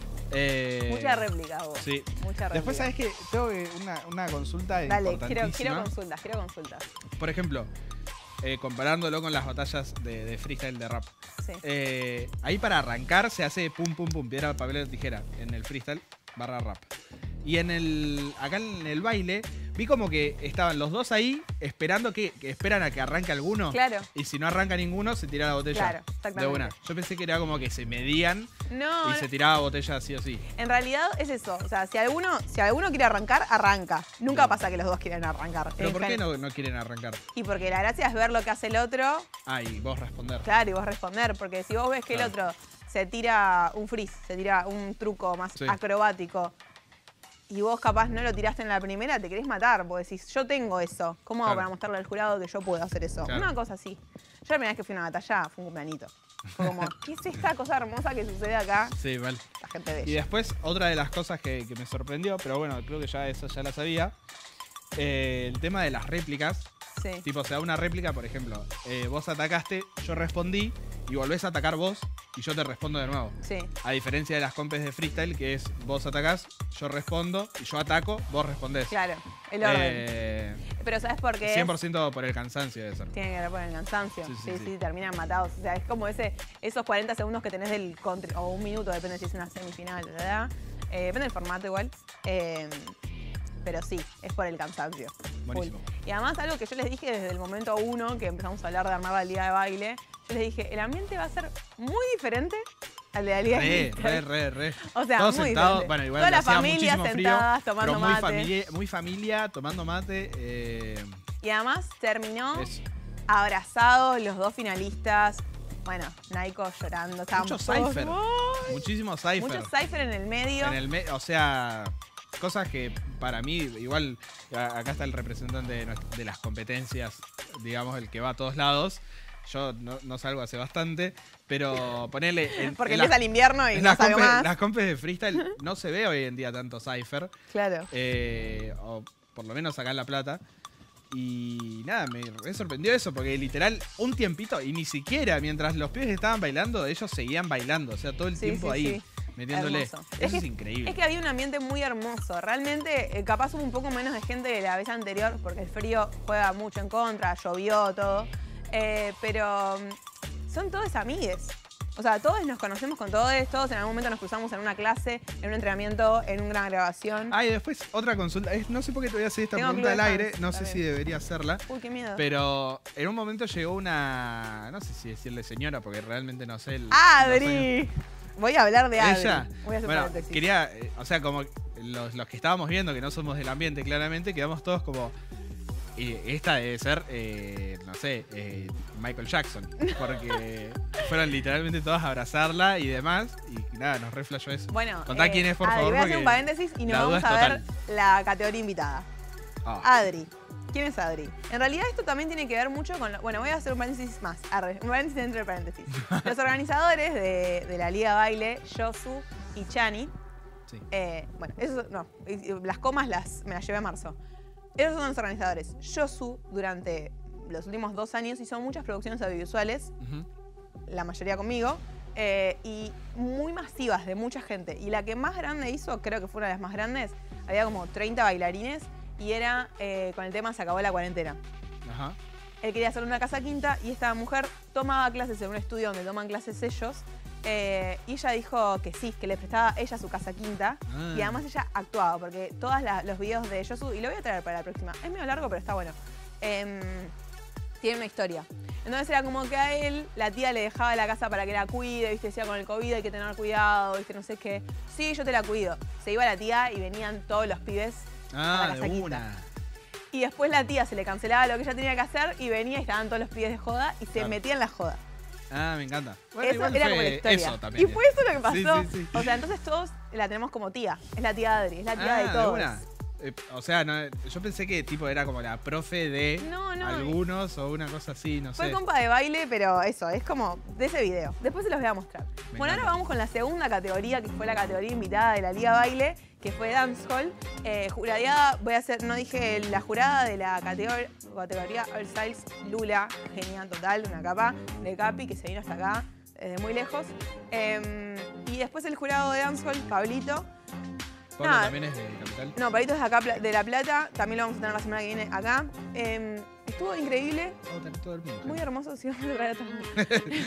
[SPEAKER 1] Eh,
[SPEAKER 2] Mucha réplica vos.
[SPEAKER 1] Sí.
[SPEAKER 2] Mucha réplica.
[SPEAKER 1] Después, ¿sabes qué? Tengo que- una, una consulta
[SPEAKER 2] Dale, quiero,
[SPEAKER 1] importantísima.
[SPEAKER 2] quiero consultas, quiero consultas.
[SPEAKER 1] Por ejemplo, eh, comparándolo con las batallas de, de freestyle de rap.
[SPEAKER 2] Sí.
[SPEAKER 1] Eh, ahí para arrancar se hace pum, pum, pum, piedra, papel o tijera en el freestyle barra rap. Y en el acá en el baile vi como que estaban los dos ahí esperando que, que esperan a que arranque alguno.
[SPEAKER 2] Claro.
[SPEAKER 1] Y si no arranca ninguno, se tira la botella.
[SPEAKER 2] Claro, exactamente.
[SPEAKER 1] De una. Yo pensé que era como que se medían
[SPEAKER 2] No,
[SPEAKER 1] y se tiraba botella sí o sí.
[SPEAKER 2] en realidad es eso. O sea, si alguno, si alguno quiere arrancar, arranca. Nunca
[SPEAKER 1] Bien.
[SPEAKER 2] pasa que los dos quieren arrancar.
[SPEAKER 1] ¿Pero
[SPEAKER 2] En
[SPEAKER 1] por qué
[SPEAKER 2] gen-
[SPEAKER 1] no, no quieren arrancar?
[SPEAKER 2] Y porque la gracia es ver lo que hace el otro,
[SPEAKER 1] Ah, y vos responder.
[SPEAKER 2] claro, y vos responder. Porque si vos ves que
[SPEAKER 1] Claro.
[SPEAKER 2] el otro se tira un freeze, se tira un truco más
[SPEAKER 1] Sí.
[SPEAKER 2] acrobático, y vos capaz no lo tiraste en la primera, te querés matar. Vos decís, yo tengo eso. ¿Cómo hago
[SPEAKER 1] Claro.
[SPEAKER 2] para mostrarle al jurado que yo puedo hacer eso?
[SPEAKER 1] Claro.
[SPEAKER 2] Una cosa así. Yo la primera vez que fui a una batalla fue un cumpleañito. Fue como, ¿qué es esta cosa hermosa que sucede acá?
[SPEAKER 1] Sí, mal.
[SPEAKER 2] La gente ve.
[SPEAKER 1] Y después, otra de las cosas que, que me sorprendió, pero bueno, creo que ya eso ya la sabía, eh, el tema de las réplicas.
[SPEAKER 2] Sí.
[SPEAKER 1] Tipo, se da una réplica, por ejemplo, eh, vos atacaste, yo respondí, y volvés a atacar vos, y yo te respondo de nuevo.
[SPEAKER 2] Sí.
[SPEAKER 1] A diferencia de las compes de freestyle, que es vos atacás, yo respondo, y yo ataco, vos respondés.
[SPEAKER 2] Claro, el orden.
[SPEAKER 1] Eh,
[SPEAKER 2] Pero ¿sabes por qué?
[SPEAKER 1] cien por ciento por el cansancio debe ser.
[SPEAKER 2] Tiene que ver con el cansancio.
[SPEAKER 1] Sí,
[SPEAKER 2] Sí
[SPEAKER 1] sí,
[SPEAKER 2] sí,
[SPEAKER 1] sí.
[SPEAKER 2] terminan matados. O sea, es como ese, esos cuarenta segundos que tenés del country, o un minuto, depende si es una semifinal, ¿verdad? Eh, depende del formato igual. Eh, pero sí, es por el cansancio.
[SPEAKER 1] Buenísimo.
[SPEAKER 2] Full. Y además algo que yo les dije desde el momento uno, que empezamos a hablar de armar la liga de baile, yo les dije, el ambiente va a ser muy diferente al de la Liga
[SPEAKER 1] Re,
[SPEAKER 2] Mister.
[SPEAKER 1] re, re, re.
[SPEAKER 2] O sea,
[SPEAKER 1] Todos
[SPEAKER 2] muy
[SPEAKER 1] sentados,
[SPEAKER 2] diferente.
[SPEAKER 1] bueno, igual
[SPEAKER 2] Toda la
[SPEAKER 1] hacía
[SPEAKER 2] familia
[SPEAKER 1] muchísimo
[SPEAKER 2] sentadas,
[SPEAKER 1] frío,
[SPEAKER 2] tomando
[SPEAKER 1] pero muy
[SPEAKER 2] mate.
[SPEAKER 1] familia, muy familia, tomando mate. Eh,
[SPEAKER 2] Y además terminó
[SPEAKER 1] eso.
[SPEAKER 2] abrazados los dos finalistas. Bueno, Naiko llorando. Estaban
[SPEAKER 1] Mucho
[SPEAKER 2] todos,
[SPEAKER 1] cipher.
[SPEAKER 2] ¡ay!
[SPEAKER 1] Muchísimo cipher.
[SPEAKER 2] Mucho cipher en el medio.
[SPEAKER 1] En el me- o sea, cosas que para mí, igual, a- acá está el representante de, nuestra- de las competencias, digamos, el que va a todos lados. Yo no, no salgo hace bastante, pero ponerle. En,
[SPEAKER 2] Porque
[SPEAKER 1] en
[SPEAKER 2] empieza
[SPEAKER 1] las-
[SPEAKER 2] el invierno y
[SPEAKER 1] en
[SPEAKER 2] no
[SPEAKER 1] las,
[SPEAKER 2] salgo
[SPEAKER 1] compes,
[SPEAKER 2] más.
[SPEAKER 1] las compes de freestyle no se ve hoy en día tanto cipher.
[SPEAKER 2] Claro.
[SPEAKER 1] eh, o por lo menos acá en La Plata. Y nada, me re sorprendió eso, porque literal, un tiempito, y ni siquiera mientras los pibes estaban bailando, ellos seguían bailando. O sea, todo el
[SPEAKER 2] Sí,
[SPEAKER 1] tiempo
[SPEAKER 2] sí,
[SPEAKER 1] ahí,
[SPEAKER 2] sí.
[SPEAKER 1] metiéndole.
[SPEAKER 2] Hermoso.
[SPEAKER 1] Eso
[SPEAKER 2] Es
[SPEAKER 1] es,
[SPEAKER 2] que-
[SPEAKER 1] increíble.
[SPEAKER 2] Es que había un ambiente muy hermoso. Realmente, eh, capaz hubo un poco menos de gente de la vez anterior, porque el frío juega mucho en contra, llovió todo. Eh, pero mm, son todos amigues. O sea, todos nos conocemos con todos, todos en algún momento nos cruzamos en una clase, en un entrenamiento, en una grabación.
[SPEAKER 1] Ah, y después otra consulta. Es- no sé por qué te voy a hacer esta
[SPEAKER 2] Tengo
[SPEAKER 1] pregunta
[SPEAKER 2] club
[SPEAKER 1] al
[SPEAKER 2] de
[SPEAKER 1] aire.
[SPEAKER 2] fans
[SPEAKER 1] No sé
[SPEAKER 2] también.
[SPEAKER 1] si debería hacerla.
[SPEAKER 2] Uy, qué miedo.
[SPEAKER 1] Pero en un momento llegó una. No sé si decirle señora, porque realmente no sé. El, los
[SPEAKER 2] ¡Adri!
[SPEAKER 1] años.
[SPEAKER 2] Voy a hablar de Adri.
[SPEAKER 1] Ella.
[SPEAKER 2] Voy a hacer
[SPEAKER 1] Bueno,
[SPEAKER 2] paréntesis.
[SPEAKER 1] quería. eh, o sea, como los, los que estábamos viendo, que no somos del ambiente, claramente, quedamos todos como. eh, esta debe ser, eh, no sé, eh, Michael Jackson. Porque fueron literalmente todos a abrazarla y demás. Y nada, nos reflejó eso.
[SPEAKER 2] Bueno,
[SPEAKER 1] Contá
[SPEAKER 2] eh,
[SPEAKER 1] quién es, por
[SPEAKER 2] Adri,
[SPEAKER 1] favor.
[SPEAKER 2] voy a hacer
[SPEAKER 1] porque
[SPEAKER 2] un paréntesis y nos
[SPEAKER 1] la duda
[SPEAKER 2] vamos
[SPEAKER 1] es
[SPEAKER 2] a ver la categoría invitada.
[SPEAKER 1] Ah.
[SPEAKER 2] Adri. ¿Quién es Adri? En realidad esto también tiene que ver mucho con... lo- bueno, voy a hacer un paréntesis más. Arre, un paréntesis dentro del paréntesis. Los organizadores de, de la Liga Baile, Yosu y Chani,
[SPEAKER 1] Sí.
[SPEAKER 2] eh, bueno, eso no, y- y las comas las, me las llevé a marzo. Esos son los organizadores. Yosu, durante los últimos dos años, hizo muchas producciones audiovisuales,
[SPEAKER 1] Ujú.
[SPEAKER 2] la mayoría conmigo, eh, y muy masivas, de mucha gente. Y la que más grande hizo, creo que fue una de las más grandes, había como treinta bailarines, y era eh, con el tema Se acabó la cuarentena.
[SPEAKER 1] Ajá.
[SPEAKER 2] Él quería hacer una casa quinta y esta mujer tomaba clases en un estudio donde toman clases ellos. eh, y ella dijo que sí, que le prestaba ella su casa quinta.
[SPEAKER 1] Ah.
[SPEAKER 2] Y además ella actuaba, porque todos los videos de Yosu, y lo voy a traer para la próxima, es medio largo pero está bueno, em, tiene una historia. Entonces era como que a él, la tía le dejaba la casa para que la cuide, viste, decía con el COVID hay que tener cuidado, viste, no sé qué. Sí, yo te la cuido. Se iba la tía y venían todos los pibes a la
[SPEAKER 1] Ah,
[SPEAKER 2] casa
[SPEAKER 1] de
[SPEAKER 2] quinta.
[SPEAKER 1] una.
[SPEAKER 2] Y después la tía se le cancelaba lo que ella tenía que hacer y venía y estaban todos los pibes de joda y se
[SPEAKER 1] Claro.
[SPEAKER 2] metía en la joda.
[SPEAKER 1] Ah, me encanta. Bueno,
[SPEAKER 2] eso
[SPEAKER 1] igual
[SPEAKER 2] era
[SPEAKER 1] fue
[SPEAKER 2] como la historia.
[SPEAKER 1] eso también.
[SPEAKER 2] Y fue eso lo que pasó.
[SPEAKER 1] Sí, sí, sí.
[SPEAKER 2] O sea, entonces todos la tenemos como tía. Es la tía Adri, es la tía
[SPEAKER 1] Ah,
[SPEAKER 2] de todos.
[SPEAKER 1] una. Eh, o sea, no, yo pensé que tipo era como la profe de
[SPEAKER 2] No, no.
[SPEAKER 1] algunos o una cosa así, no
[SPEAKER 2] Fue
[SPEAKER 1] sé.
[SPEAKER 2] compa de baile, pero eso, es como de ese video. Después se los voy a mostrar.
[SPEAKER 1] Me
[SPEAKER 2] Bueno, ahora
[SPEAKER 1] encanta.
[SPEAKER 2] vamos con la segunda categoría, que fue la categoría invitada de la Liga Baile, que fue Dancehall. Eh, juradeada, voy a hacer, no dije la jurada de la categoría, categoría All Styles, Lula, genial total, una capa de Capi que se vino hasta acá desde muy lejos. Eh, y después el jurado de Dancehall, Pablito.
[SPEAKER 1] Pablo
[SPEAKER 2] nada.
[SPEAKER 1] también es de Capital.
[SPEAKER 2] No, Pablito es de acá, de La Plata, también lo vamos a tener la semana que viene acá. Eh, estuvo increíble.
[SPEAKER 1] Vamos a tener todo el mundo.
[SPEAKER 2] Muy hermoso, sí, vamos a traer a todo el mundo.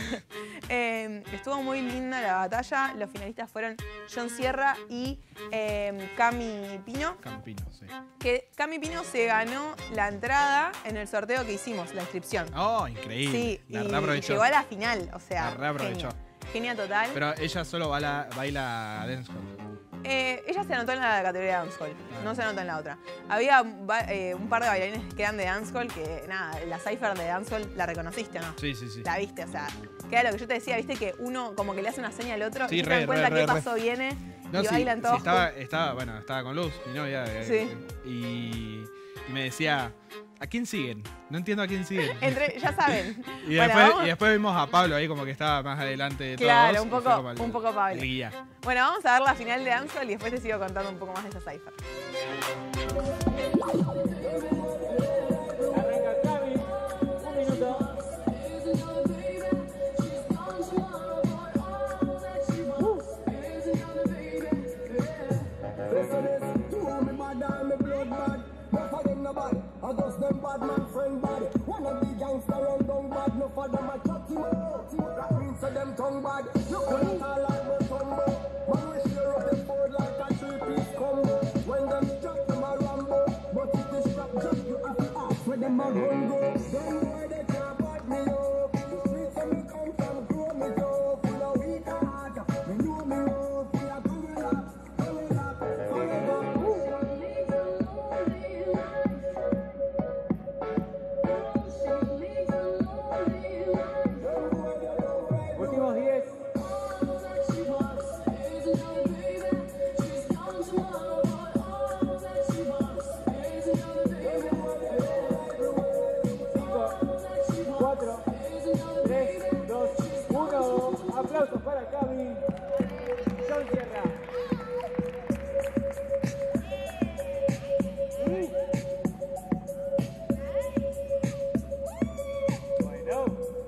[SPEAKER 2] Eh, estuvo muy linda la batalla. Los finalistas fueron John Sierra y eh, Cami Pino.
[SPEAKER 1] Campino, sí.
[SPEAKER 2] Que Cami Pino se ganó la entrada en el sorteo que hicimos, la inscripción.
[SPEAKER 1] Oh, increíble.
[SPEAKER 2] Sí,
[SPEAKER 1] la
[SPEAKER 2] y, y
[SPEAKER 1] reaprovechó.
[SPEAKER 2] llegó a la final, o sea,
[SPEAKER 1] La reaprovechó.
[SPEAKER 2] genia. Genia total.
[SPEAKER 1] Pero ella solo baila, baila dancehall.
[SPEAKER 2] Eh, ella se anotó en la categoría de dancehall, no se anotó en la otra. Había ba- eh, un par de bailarines que eran de dancehall que, nada, la cipher de dancehall la reconociste, ¿o no?
[SPEAKER 1] Sí, sí, sí.
[SPEAKER 2] La viste, o sea, que era lo que yo te decía, viste que uno como que le hace una seña al otro
[SPEAKER 1] Sí,
[SPEAKER 2] y se
[SPEAKER 1] re,
[SPEAKER 2] dan cuenta
[SPEAKER 1] re,
[SPEAKER 2] qué
[SPEAKER 1] re, re.
[SPEAKER 2] paso viene
[SPEAKER 1] No,
[SPEAKER 2] y
[SPEAKER 1] sí,
[SPEAKER 2] bailan
[SPEAKER 1] sí,
[SPEAKER 2] todos.
[SPEAKER 1] estaba,
[SPEAKER 2] juntos.
[SPEAKER 1] estaba, bueno, estaba con Luz, mi novia. eh,
[SPEAKER 2] Sí.
[SPEAKER 1] Y, y me decía, ¿a quién siguen? No entiendo a quién siguen.
[SPEAKER 2] Entre, ya saben.
[SPEAKER 1] Y,
[SPEAKER 2] Bueno,
[SPEAKER 1] después,
[SPEAKER 2] vamos-
[SPEAKER 1] y después vimos a Pablo ahí como que estaba más adelante de
[SPEAKER 2] Claro,
[SPEAKER 1] todos.
[SPEAKER 2] un
[SPEAKER 1] y fue
[SPEAKER 2] poco-
[SPEAKER 1] como el-
[SPEAKER 2] un poco Pablo.
[SPEAKER 1] el guía.
[SPEAKER 2] Bueno, vamos a ver la final de dancehall y después te sigo contando un poco más de esa cipher.
[SPEAKER 3] aplausos para Cami. John Sierra. Bueno.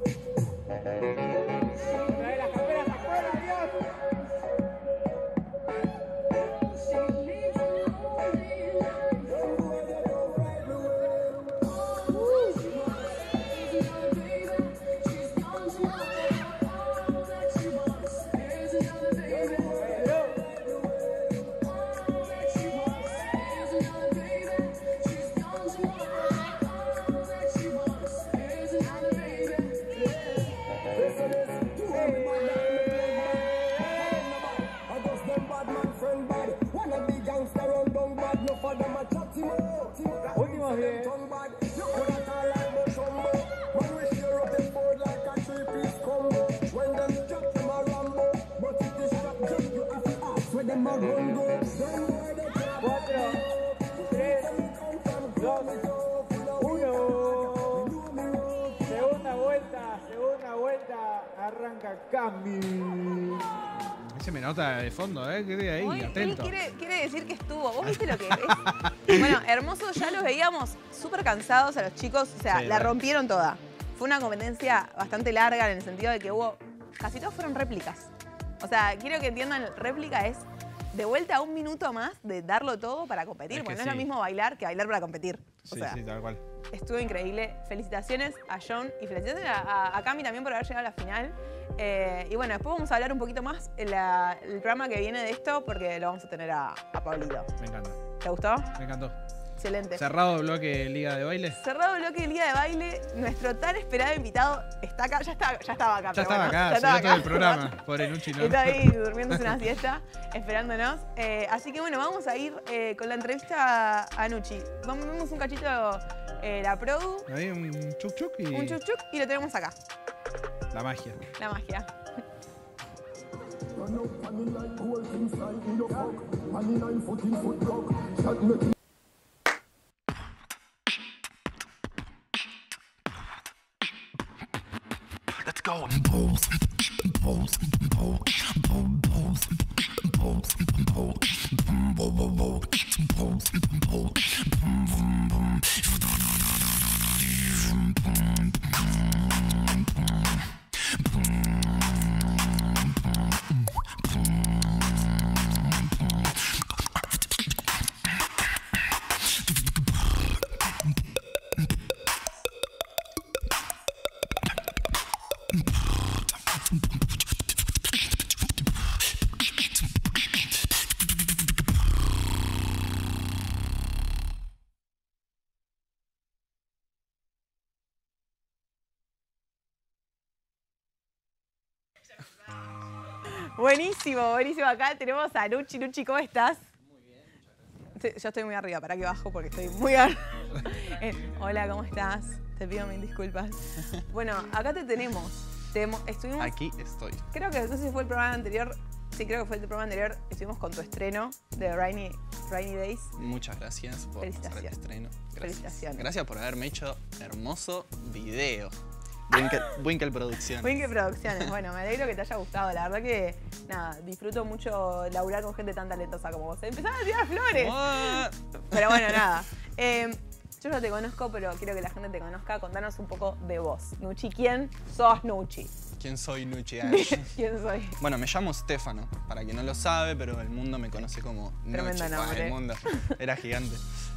[SPEAKER 3] Trae las camperas afuera, Dios. Últimos diez. Cuatro, tres, dos, uno. Segunda vuelta, segunda vuelta. Arranca Cami.
[SPEAKER 1] Se me nota de fondo, ¿eh? Quedé ahí,
[SPEAKER 2] Uy, él
[SPEAKER 1] atento.
[SPEAKER 2] quiere, quiere decir que estuvo. ¿Vos viste lo que es? Bueno, hermoso, ya los veíamos súper cansados a los chicos. O sea,
[SPEAKER 1] Sí,
[SPEAKER 2] la
[SPEAKER 1] dale.
[SPEAKER 2] rompieron toda. Fue una competencia bastante larga en el sentido de que hubo... Casi todos fueron réplicas. O sea, quiero que entiendan, réplica es de vuelta a un minuto más de darlo todo para competir.
[SPEAKER 1] Es que
[SPEAKER 2] Porque no es lo
[SPEAKER 1] sí.
[SPEAKER 2] mismo bailar que bailar para competir. O
[SPEAKER 1] Sí,
[SPEAKER 2] sea,
[SPEAKER 1] sí, tal cual.
[SPEAKER 2] estuvo increíble. Felicitaciones a John y felicitaciones a, a- a Cami también por haber llegado a la final. Eh, y bueno, después vamos a hablar un poquito más en la- el programa que viene de esto porque lo vamos a tener a, a Pablito.
[SPEAKER 1] Me encanta.
[SPEAKER 2] ¿Te gustó?
[SPEAKER 1] Me encantó.
[SPEAKER 2] Excelente.
[SPEAKER 1] Cerrado bloque Liga de Baile.
[SPEAKER 2] Cerrado el bloque del día de baile, nuestro tan esperado invitado está acá. Ya, está, ya estaba acá.
[SPEAKER 1] Ya
[SPEAKER 2] pero
[SPEAKER 1] estaba
[SPEAKER 2] bueno,
[SPEAKER 1] acá,
[SPEAKER 2] ya
[SPEAKER 1] se dio todo
[SPEAKER 2] acá.
[SPEAKER 1] el programa. Pobre Nucci, ¿no?
[SPEAKER 2] Está ahí durmiéndose una siesta, esperándonos. Eh, así que bueno, vamos a ir eh, con la entrevista a Nucci. Vamos vemos un cachito eh, la produ,
[SPEAKER 1] Ahí un chuc chuc y
[SPEAKER 2] un chuc chuc y lo tenemos acá.
[SPEAKER 1] la magia.
[SPEAKER 2] La magia.
[SPEAKER 11] Let's go. Pose, pose, pose, pose, pose, pose,
[SPEAKER 2] Buenísimo, buenísimo. Acá tenemos a Nucci. Nucci, ¿cómo estás? Muy bien. Yo estoy muy arriba, para que bajo porque estoy muy arriba. Eh, hola, ¿cómo estás? Te pido mil disculpas. Bueno, acá te tenemos. Te hemo- estuvimos,
[SPEAKER 12] Aquí estoy.
[SPEAKER 2] creo que no sé si fue el programa anterior. Sí, creo que fue el programa anterior. Estuvimos con tu estreno de Rainy, Rainy Days.
[SPEAKER 12] Muchas gracias por hacer el
[SPEAKER 2] Felicitaciones.
[SPEAKER 12] estreno. Gracias.
[SPEAKER 2] Felicitaciones.
[SPEAKER 12] Gracias por haberme hecho hermoso video. Winkle, Winkle Producciones.
[SPEAKER 2] Winkle Producciones. Bueno, me alegro que te haya gustado. La verdad que, nada, disfruto mucho laburar con gente tan talentosa como vos. Empezaron a tirar flores.
[SPEAKER 12] What?
[SPEAKER 2] Pero bueno, nada. Eh, yo no te conozco, pero quiero que la gente te conozca. Contanos un poco de vos. Nucci, ¿quién sos Nucci?
[SPEAKER 12] ¿Quién soy Nucci Ash?
[SPEAKER 2] ¿Quién soy?
[SPEAKER 12] Bueno, me llamo Stefano, para quien no lo sabe, pero el mundo me conoce como
[SPEAKER 2] Tremendo
[SPEAKER 12] Nucci.
[SPEAKER 2] nombre.
[SPEAKER 12] El mundo era gigante.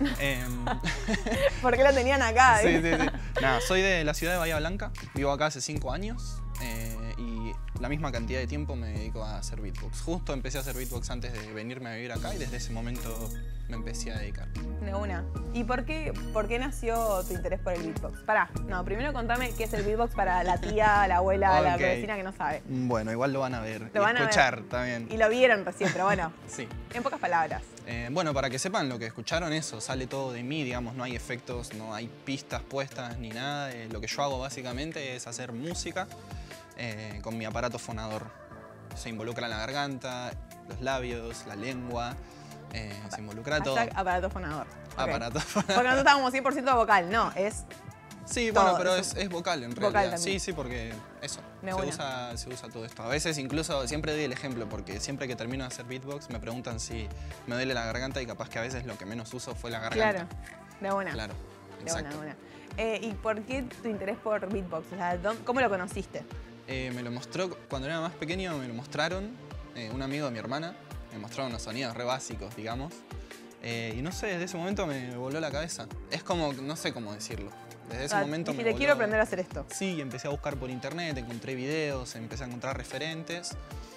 [SPEAKER 12] Em,
[SPEAKER 2] ¿Por qué lo tenían acá?
[SPEAKER 12] sí,
[SPEAKER 2] eh?
[SPEAKER 12] sí, sí. Nada, soy de la ciudad de Bahía Blanca, vivo acá hace cinco años eh, y la misma cantidad de tiempo me dedico a hacer beatbox. Justo empecé a hacer beatbox antes de venirme a vivir acá y desde ese momento me empecé a dedicar.
[SPEAKER 2] De una. ¿Y por qué, por qué nació tu interés por el beatbox? Pará, no, primero contame qué es el beatbox para la tía, la abuela, la
[SPEAKER 12] Ok.
[SPEAKER 2] vecina que no sabe.
[SPEAKER 12] Bueno, igual lo van a ver
[SPEAKER 2] Lo
[SPEAKER 12] y
[SPEAKER 2] van a ver.
[SPEAKER 12] escuchar también.
[SPEAKER 2] Y lo vieron recién, pero bueno,
[SPEAKER 12] Sí.
[SPEAKER 2] en pocas palabras.
[SPEAKER 12] Eh, bueno, para que sepan lo que escucharon, eso sale todo de mí, digamos, no hay efectos, no hay pistas puestas ni nada. Eh, lo que yo hago básicamente es hacer música eh, con mi aparato fonador. Se involucra la garganta, los labios, la lengua, eh, se involucra todo.
[SPEAKER 2] Hashtag aparato fonador. Ok.
[SPEAKER 12] Aparato fonador.
[SPEAKER 2] Porque nosotros estábamos cien por ciento vocal, no, es
[SPEAKER 12] Sí,
[SPEAKER 2] todo,
[SPEAKER 12] bueno, pero
[SPEAKER 2] eso.
[SPEAKER 12] es, es vocal en
[SPEAKER 2] Vocal
[SPEAKER 12] realidad.
[SPEAKER 2] también.
[SPEAKER 12] Sí, sí, porque eso,
[SPEAKER 2] De
[SPEAKER 12] se
[SPEAKER 2] una.
[SPEAKER 12] usa, se usa todo esto. A veces incluso, siempre doy el ejemplo, porque siempre que termino de hacer beatbox me preguntan si me duele la garganta y capaz que a veces lo que menos uso fue la garganta.
[SPEAKER 2] Claro, de una.
[SPEAKER 12] Claro,
[SPEAKER 2] De
[SPEAKER 12] exacto.
[SPEAKER 2] una, de una. Eh, ¿Y por qué tu interés por beatbox? O sea, ¿dó- ¿cómo lo conociste?
[SPEAKER 12] Eh, me lo mostró, cuando era más pequeño me lo mostraron, eh, un amigo de mi hermana, me mostraron unos sonidos re básicos, digamos. Eh, y no sé, desde ese momento me voló la cabeza. Es como, no sé cómo decirlo. Desde ese
[SPEAKER 2] Ah,
[SPEAKER 12] momento me
[SPEAKER 2] dijiste,
[SPEAKER 12] voló-
[SPEAKER 2] quiero aprender a hacer esto.
[SPEAKER 12] Sí, empecé a buscar por internet, encontré videos, empecé a encontrar referentes.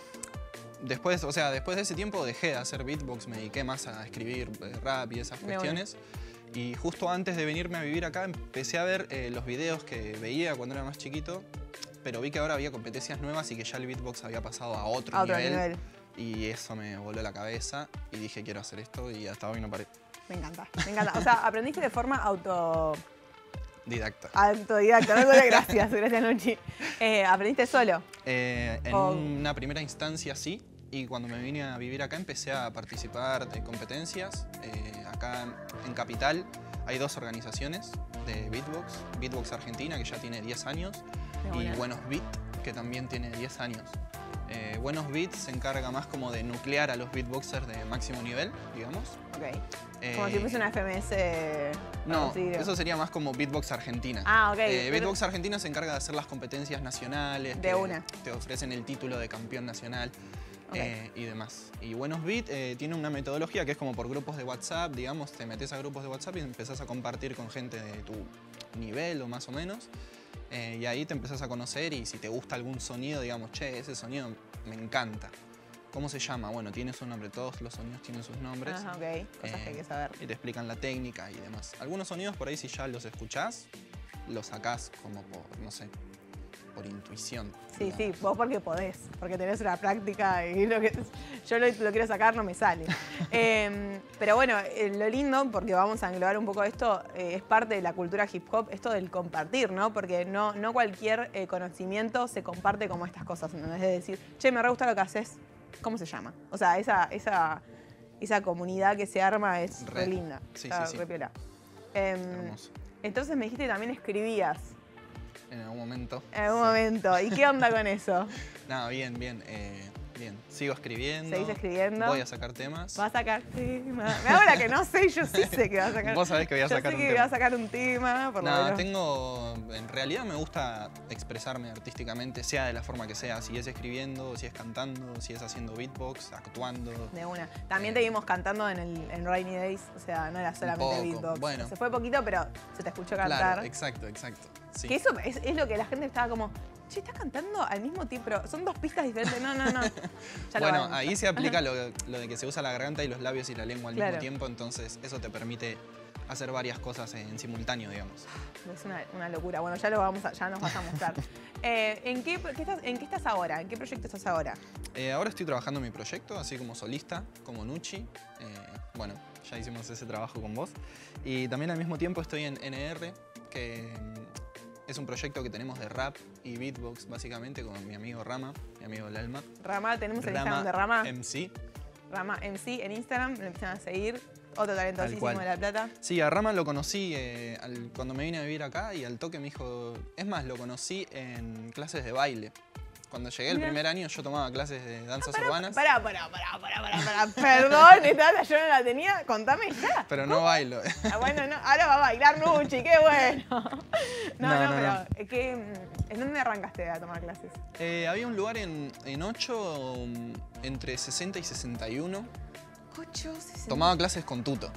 [SPEAKER 12] Después, o sea, después de ese tiempo dejé de hacer beatbox, me dediqué más a escribir eh, rap y esas
[SPEAKER 2] De una.
[SPEAKER 12] cuestiones. Y justo antes de venirme a vivir acá empecé a ver eh, los videos que veía cuando era más chiquito, pero vi que ahora había competencias nuevas y que ya el beatbox había pasado a otro,
[SPEAKER 2] A otro
[SPEAKER 12] nivel,
[SPEAKER 2] nivel.
[SPEAKER 12] Y eso me voló la cabeza y dije quiero hacer esto y hasta hoy no paré.
[SPEAKER 2] Me encanta, me encanta. O sea, aprendiste de forma auto...
[SPEAKER 12] Didacta.
[SPEAKER 2] autodidacta. No, gracias, gracias, Nuchi. Eh, ¿Aprendiste solo?
[SPEAKER 12] Eh, en
[SPEAKER 2] O-
[SPEAKER 12] una primera instancia sí, y cuando me vine a vivir acá empecé a participar de competencias. Eh, acá en Capital hay dos organizaciones de beatbox, Beatbox Argentina, que ya tiene diez años,
[SPEAKER 2] Qué
[SPEAKER 12] y
[SPEAKER 2] buena.
[SPEAKER 12] Buenos Beat, que también tiene diez años. Eh, Buenos Beat se encarga más como de nuclear a los beatboxers de máximo nivel, digamos.
[SPEAKER 2] Ok.
[SPEAKER 12] Eh,
[SPEAKER 2] Como si fuese una F M S.
[SPEAKER 12] No,
[SPEAKER 2] conocido.
[SPEAKER 12] eso sería más como Beatbox Argentina.
[SPEAKER 2] Ah, ok.
[SPEAKER 12] Eh,
[SPEAKER 2] Pero-
[SPEAKER 12] Beatbox Argentina se encarga de hacer las competencias nacionales.
[SPEAKER 2] De
[SPEAKER 12] que
[SPEAKER 2] una.
[SPEAKER 12] Te ofrecen el título de campeón nacional
[SPEAKER 2] Ok.
[SPEAKER 12] eh, y demás. Y Buenos Beat eh, tiene una metodología que es como por grupos de WhatsApp, digamos, te metes a grupos de WhatsApp y empezás a compartir con gente de tu nivel o más o menos. Eh, y ahí te empezás a conocer y si te gusta algún sonido, digamos, che, ese sonido me encanta. ¿Cómo se llama? Bueno, tiene su nombre, todos los sonidos tienen sus nombres.
[SPEAKER 2] Ah, ok. Cosas que hay que saber.
[SPEAKER 12] Y te explican la técnica y demás. Algunos sonidos por ahí si ya los escuchás, los sacás como por, no sé, por intuición.
[SPEAKER 2] Sí, sí, vos porque podés, porque tenés una práctica y lo que, yo lo, lo quiero sacar, no me sale. Eh, pero bueno, eh, lo lindo, porque vamos a englobar un poco esto, eh, es parte de la cultura hip hop, esto del compartir, ¿no? Porque no, no cualquier eh, conocimiento se comparte como estas cosas, ¿no? Es decir, che, me re gusta lo que haces, ¿cómo se llama? O sea, esa, esa, esa comunidad que se arma es re,
[SPEAKER 12] Re.
[SPEAKER 2] linda,
[SPEAKER 12] Sí,
[SPEAKER 2] está
[SPEAKER 12] sí, sí.
[SPEAKER 2] re piola. Em,
[SPEAKER 12] Hermoso.
[SPEAKER 2] entonces me dijiste que también escribías
[SPEAKER 12] En algún momento.
[SPEAKER 2] en algún momento. ¿Y qué onda con eso?
[SPEAKER 12] Nada, bien, bien, eh, bien. Sigo escribiendo.
[SPEAKER 2] ¿Seguís escribiendo?
[SPEAKER 12] Voy a sacar temas.
[SPEAKER 2] Va a sacar tema. Me hago la que no sé, yo sí sé que va a sacar.
[SPEAKER 12] Vos sabés que voy a
[SPEAKER 2] yo
[SPEAKER 12] sacar
[SPEAKER 2] sé
[SPEAKER 12] un
[SPEAKER 2] que
[SPEAKER 12] tema.
[SPEAKER 2] va a sacar un tema, por lo
[SPEAKER 12] Nada,
[SPEAKER 2] menos.
[SPEAKER 12] tengo. En realidad me gusta expresarme artísticamente, sea de la forma que sea. Si es escribiendo, si es cantando, si es haciendo beatbox, actuando.
[SPEAKER 2] De una. También te vimos cantando en, el, en Rainy Days, o sea, no era solamente
[SPEAKER 12] poco,
[SPEAKER 2] beatbox.
[SPEAKER 12] bueno.
[SPEAKER 2] Se fue poquito, pero se te escuchó cantar.
[SPEAKER 12] Claro, exacto, exacto. Sí.
[SPEAKER 2] Que eso es, es lo que la gente estaba como, che, ¿estás cantando al mismo tiempo? Pero son dos pistas diferentes. No, no, no. Ya lo
[SPEAKER 12] Bueno,
[SPEAKER 2] vamos.
[SPEAKER 12] ahí se aplica lo, lo de que se usa la garganta y los labios y la lengua al
[SPEAKER 2] Claro.
[SPEAKER 12] mismo tiempo, entonces eso te permite hacer varias cosas en simultáneo, digamos.
[SPEAKER 2] Es una, una locura. Bueno, ya lo vamos a, ya nos vas a mostrar. Eh, ¿en, qué, qué estás, ¿En qué estás ahora? ¿En qué proyecto estás ahora?
[SPEAKER 12] Eh, ahora estoy trabajando en mi proyecto, así como solista, como Nuchi. Eh, bueno, ya hicimos ese trabajo con vos. Y también al mismo tiempo estoy en N R, que mm, es un proyecto que tenemos de rap y beatbox, básicamente, con mi amigo Rama, mi amigo Lalma.
[SPEAKER 2] Rama, tenemos el
[SPEAKER 12] Rama
[SPEAKER 2] Instagram de Rama.
[SPEAKER 12] M C.
[SPEAKER 2] Rama M C en Instagram, lo empiezan a seguir. Otro talentosísimo
[SPEAKER 12] cual.
[SPEAKER 2] de La Plata.
[SPEAKER 12] Sí, a Rama lo conocí eh, al- cuando me vine a vivir acá y al toque me dijo... Es más, lo conocí en clases de baile. Cuando llegué el
[SPEAKER 2] Mira.
[SPEAKER 12] primer año yo tomaba clases de danzas urbanas,
[SPEAKER 2] Pará, pará, pará, pará, pará, pará. Perdón, esta data yo no la tenía. Contame ya.
[SPEAKER 12] pero no bailo.
[SPEAKER 2] Ah, bueno, no, ahora va a bailar Nuchi, qué bueno. No, no,
[SPEAKER 12] No, no,
[SPEAKER 2] pero
[SPEAKER 12] no.
[SPEAKER 2] eh, ¿qué, mm, ¿en dónde arrancaste a tomar clases?
[SPEAKER 12] Eh, había un lugar en, en ocho, um, entre sesenta y sesenta y uno.
[SPEAKER 2] Ocho, sesenta.
[SPEAKER 12] Tomaba clases con Tuto.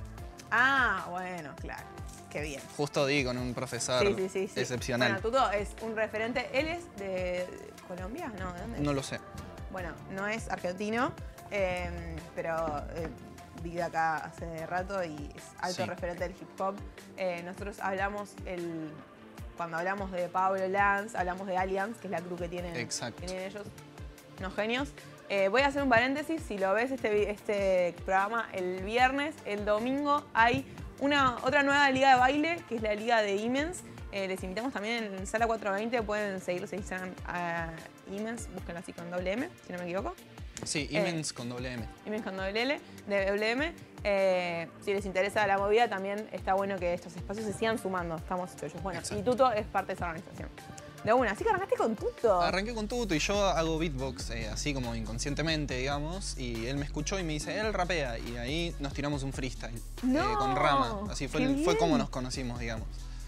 [SPEAKER 2] Ah, bueno, claro. Qué bien.
[SPEAKER 12] Justo di con un profesor
[SPEAKER 2] Sí, sí, sí, sí.
[SPEAKER 12] excepcional.
[SPEAKER 2] Bueno, Tuto es un referente. ¿Él es de Colombia? No, ¿de dónde?
[SPEAKER 12] No lo sé.
[SPEAKER 2] Bueno, no es argentino, eh, pero eh, vive acá hace rato y es alto
[SPEAKER 12] Sí.
[SPEAKER 2] referente del hip hop. Eh, nosotros hablamos, el, cuando hablamos de Pablo Lanz, hablamos de Allianz, que es la crew que tienen,
[SPEAKER 12] Exacto.
[SPEAKER 2] tienen ellos, unos genios. Eh, voy a hacer un paréntesis, si lo ves este, vi- este programa el viernes, el domingo hay una otra nueva liga de baile, que es la liga de Imens. Eh, les invitamos también en Sala cuatrocientos veinte, pueden seguirlos en Instagram a Imens, búsquenlo así con doble M, si no me equivoco.
[SPEAKER 12] Sí,
[SPEAKER 2] Eh,
[SPEAKER 12] Imens con doble M.
[SPEAKER 2] Imens con doble L, de doble M. Eh, si les interesa la movida, también está bueno que estos espacios se sigan sumando. Estamos ellos. Bueno,
[SPEAKER 12] Exacto.
[SPEAKER 2] y Tuto es parte de esa organización. De una, así que arrancaste con Tuto.
[SPEAKER 12] Arranqué con Tuto y yo hago beatbox eh, así como inconscientemente, digamos, y él me escuchó y me dice, él rapea, y ahí nos tiramos un freestyle
[SPEAKER 2] No,
[SPEAKER 12] eh, con Rama. Así fue,
[SPEAKER 2] qué
[SPEAKER 12] el- fue
[SPEAKER 2] bien.
[SPEAKER 12] como nos conocimos, digamos.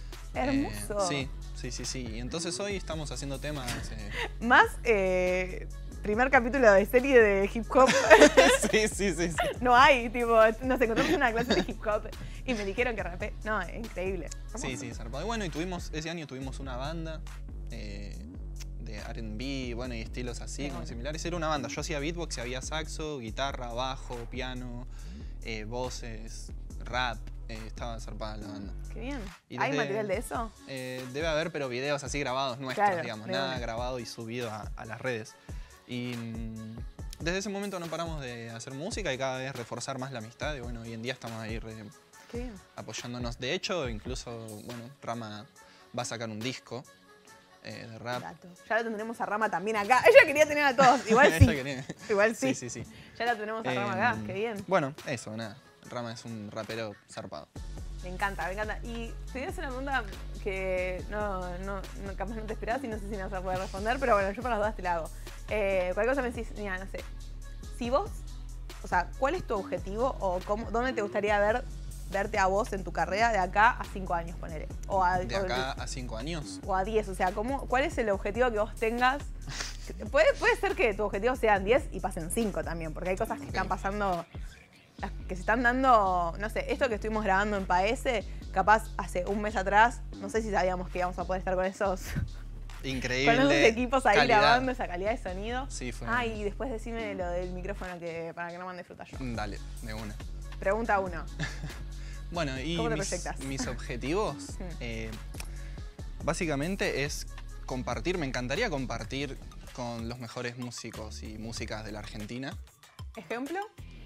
[SPEAKER 2] Hermoso.
[SPEAKER 12] Eh, sí, sí, sí, sí. Y entonces hoy estamos haciendo temas... eh,
[SPEAKER 2] Más eh, primer capítulo de serie de hip hop.
[SPEAKER 12] sí, sí, sí, sí.
[SPEAKER 2] No hay, tipo, nos encontramos en una clase de hip hop y me dijeron que rapé. No, es increíble.
[SPEAKER 12] Sí, sí, zarpado. Y bueno, y tuvimos, ese año tuvimos una banda eh, de R and B, bueno, y estilos así, como similares. Era una banda. Yo hacía beatbox y había saxo, guitarra, bajo, piano, eh, voces, rap. Eh, estaba zarpada la banda.
[SPEAKER 2] Qué bien.
[SPEAKER 12] Y
[SPEAKER 2] ¿Hay
[SPEAKER 12] desde-
[SPEAKER 2] material de eso?
[SPEAKER 12] Eh, debe haber, pero videos así grabados nuestros,
[SPEAKER 2] Claro,
[SPEAKER 12] digamos.
[SPEAKER 2] de
[SPEAKER 12] Nada
[SPEAKER 2] una.
[SPEAKER 12] grabado y subido a, a las redes. Y mm, desde ese momento no paramos de hacer música y cada vez reforzar más la amistad. Y bueno, hoy en día estamos ahí re-
[SPEAKER 2] Qué bien.
[SPEAKER 12] apoyándonos. De hecho, incluso, bueno, Rama va a sacar un disco eh, de rap.
[SPEAKER 2] Dato. Ya lo tendremos a Rama también acá. Ella quería tener a todos. Igual sí.
[SPEAKER 12] Ella quería.
[SPEAKER 2] Igual sí.
[SPEAKER 12] Sí, sí, sí.
[SPEAKER 2] Ya la tenemos a Rama acá.
[SPEAKER 12] Eh,
[SPEAKER 2] Qué bien.
[SPEAKER 12] Bueno, eso, nada. Rama es un rapero zarpado.
[SPEAKER 2] Me encanta, me encanta. Y te voy a hacer una pregunta que no, no, no, capaz no te esperabas y no sé si me vas a poder responder, pero bueno, yo por las dudas te la hago. Eh, cualquier cosa me decís, mira, no sé. Si vos, o sea, ¿cuál es tu objetivo o cómo, dónde te gustaría ver, verte a vos en tu carrera de acá a cinco años, ponele? O a,
[SPEAKER 12] De acá a cinco años.
[SPEAKER 2] o a diez, o sea, ¿cómo, ¿cuál es el objetivo que vos tengas? Puede, puede ser que tu objetivo sean diez y pasen cinco también, porque hay cosas que están pasando, las que se están dando, no sé, esto que estuvimos grabando en Paese, capaz hace un mes atrás, no sé si sabíamos que íbamos a poder estar con esos,
[SPEAKER 12] Increíble.
[SPEAKER 2] con esos equipos ahí
[SPEAKER 12] calidad.
[SPEAKER 2] grabando, esa calidad de sonido.
[SPEAKER 12] Sí, fue.
[SPEAKER 2] Ah, y después decime lo del micrófono que, para que no mande fruta yo.
[SPEAKER 12] Dale, de una.
[SPEAKER 2] Pregunta uno.
[SPEAKER 12] Bueno, y
[SPEAKER 2] ¿Cómo te
[SPEAKER 12] mis,
[SPEAKER 2] proyectas?
[SPEAKER 12] mis objetivos,
[SPEAKER 2] Hmm.
[SPEAKER 12] eh, básicamente es compartir, me encantaría compartir con los mejores músicos y músicas de la Argentina.
[SPEAKER 2] ¿Ejemplo?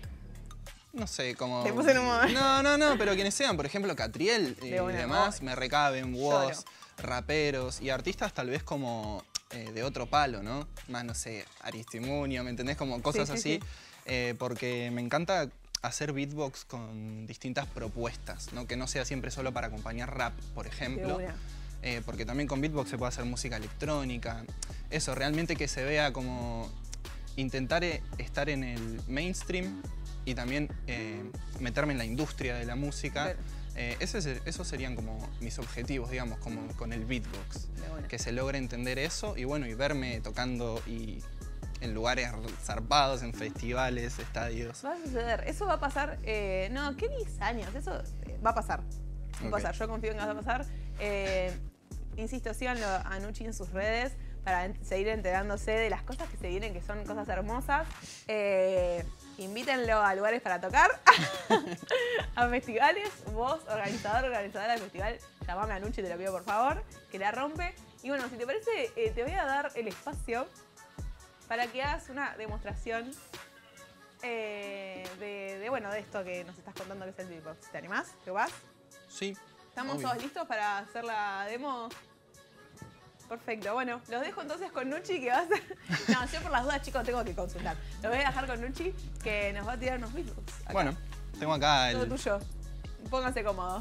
[SPEAKER 12] No sé, como...
[SPEAKER 2] Te puse en un modo-
[SPEAKER 12] No, no, no, pero quienes sean, por ejemplo, Catriel eh,
[SPEAKER 2] De
[SPEAKER 12] y
[SPEAKER 2] una,
[SPEAKER 12] demás,
[SPEAKER 2] oh.
[SPEAKER 12] me recaben,
[SPEAKER 2] Lloro.
[SPEAKER 12] Woz, raperos y artistas tal vez como eh, de otro palo, ¿no? Más, no sé, Aristimuño, ¿me entendés? Como cosas
[SPEAKER 2] sí,
[SPEAKER 12] así,
[SPEAKER 2] sí.
[SPEAKER 12] eh, porque me encanta hacer beatbox con distintas propuestas, ¿no? Que no sea siempre solo para acompañar rap, por ejemplo.
[SPEAKER 2] De una.
[SPEAKER 12] Eh, porque también con beatbox se puede hacer música electrónica. Eso, realmente que se vea como intentar eh, estar en el mainstream y también eh, meterme en la industria de la música.
[SPEAKER 2] Claro.
[SPEAKER 12] Eh, ese es- esos serían como mis objetivos, digamos, como con el beatbox.
[SPEAKER 2] De una.
[SPEAKER 12] Que se logre entender eso y bueno, y verme tocando y en lugares zarpados, en festivales, estadios.
[SPEAKER 2] Va a suceder. Eso va a pasar. Eh, no, ¿qué diez años? Eso eh, va a pasar. Va a
[SPEAKER 12] Ok.
[SPEAKER 2] pasar. Yo confío en que va a pasar. Eh, insisto, síganlo a Nucci en sus redes para en- seguir enterándose de las cosas que se vienen, que son cosas hermosas. Eh, invítenlo a lugares para tocar, a festivales. Vos, organizador, organizadora del festival, llamame a Nucci, te lo pido por favor, que la rompe. Y bueno, si te parece, eh, te voy a dar el espacio para que hagas una demostración eh, de, de, bueno, de esto que nos estás contando que es el beatbox. ¿Te animás? ¿Te vas?
[SPEAKER 12] Sí.
[SPEAKER 2] ¿Estamos
[SPEAKER 12] obvio.
[SPEAKER 2] todos listos para hacer la demo? Perfecto, bueno, los dejo entonces con Nucci que va a hacer... No, yo por las dudas, chicos, tengo que consultar. Los voy a dejar con Nucci que nos va a tirar unos beatbox. acá.
[SPEAKER 12] Bueno, tengo acá
[SPEAKER 2] Todo
[SPEAKER 12] el...
[SPEAKER 2] tuyo. Pónganse cómodos.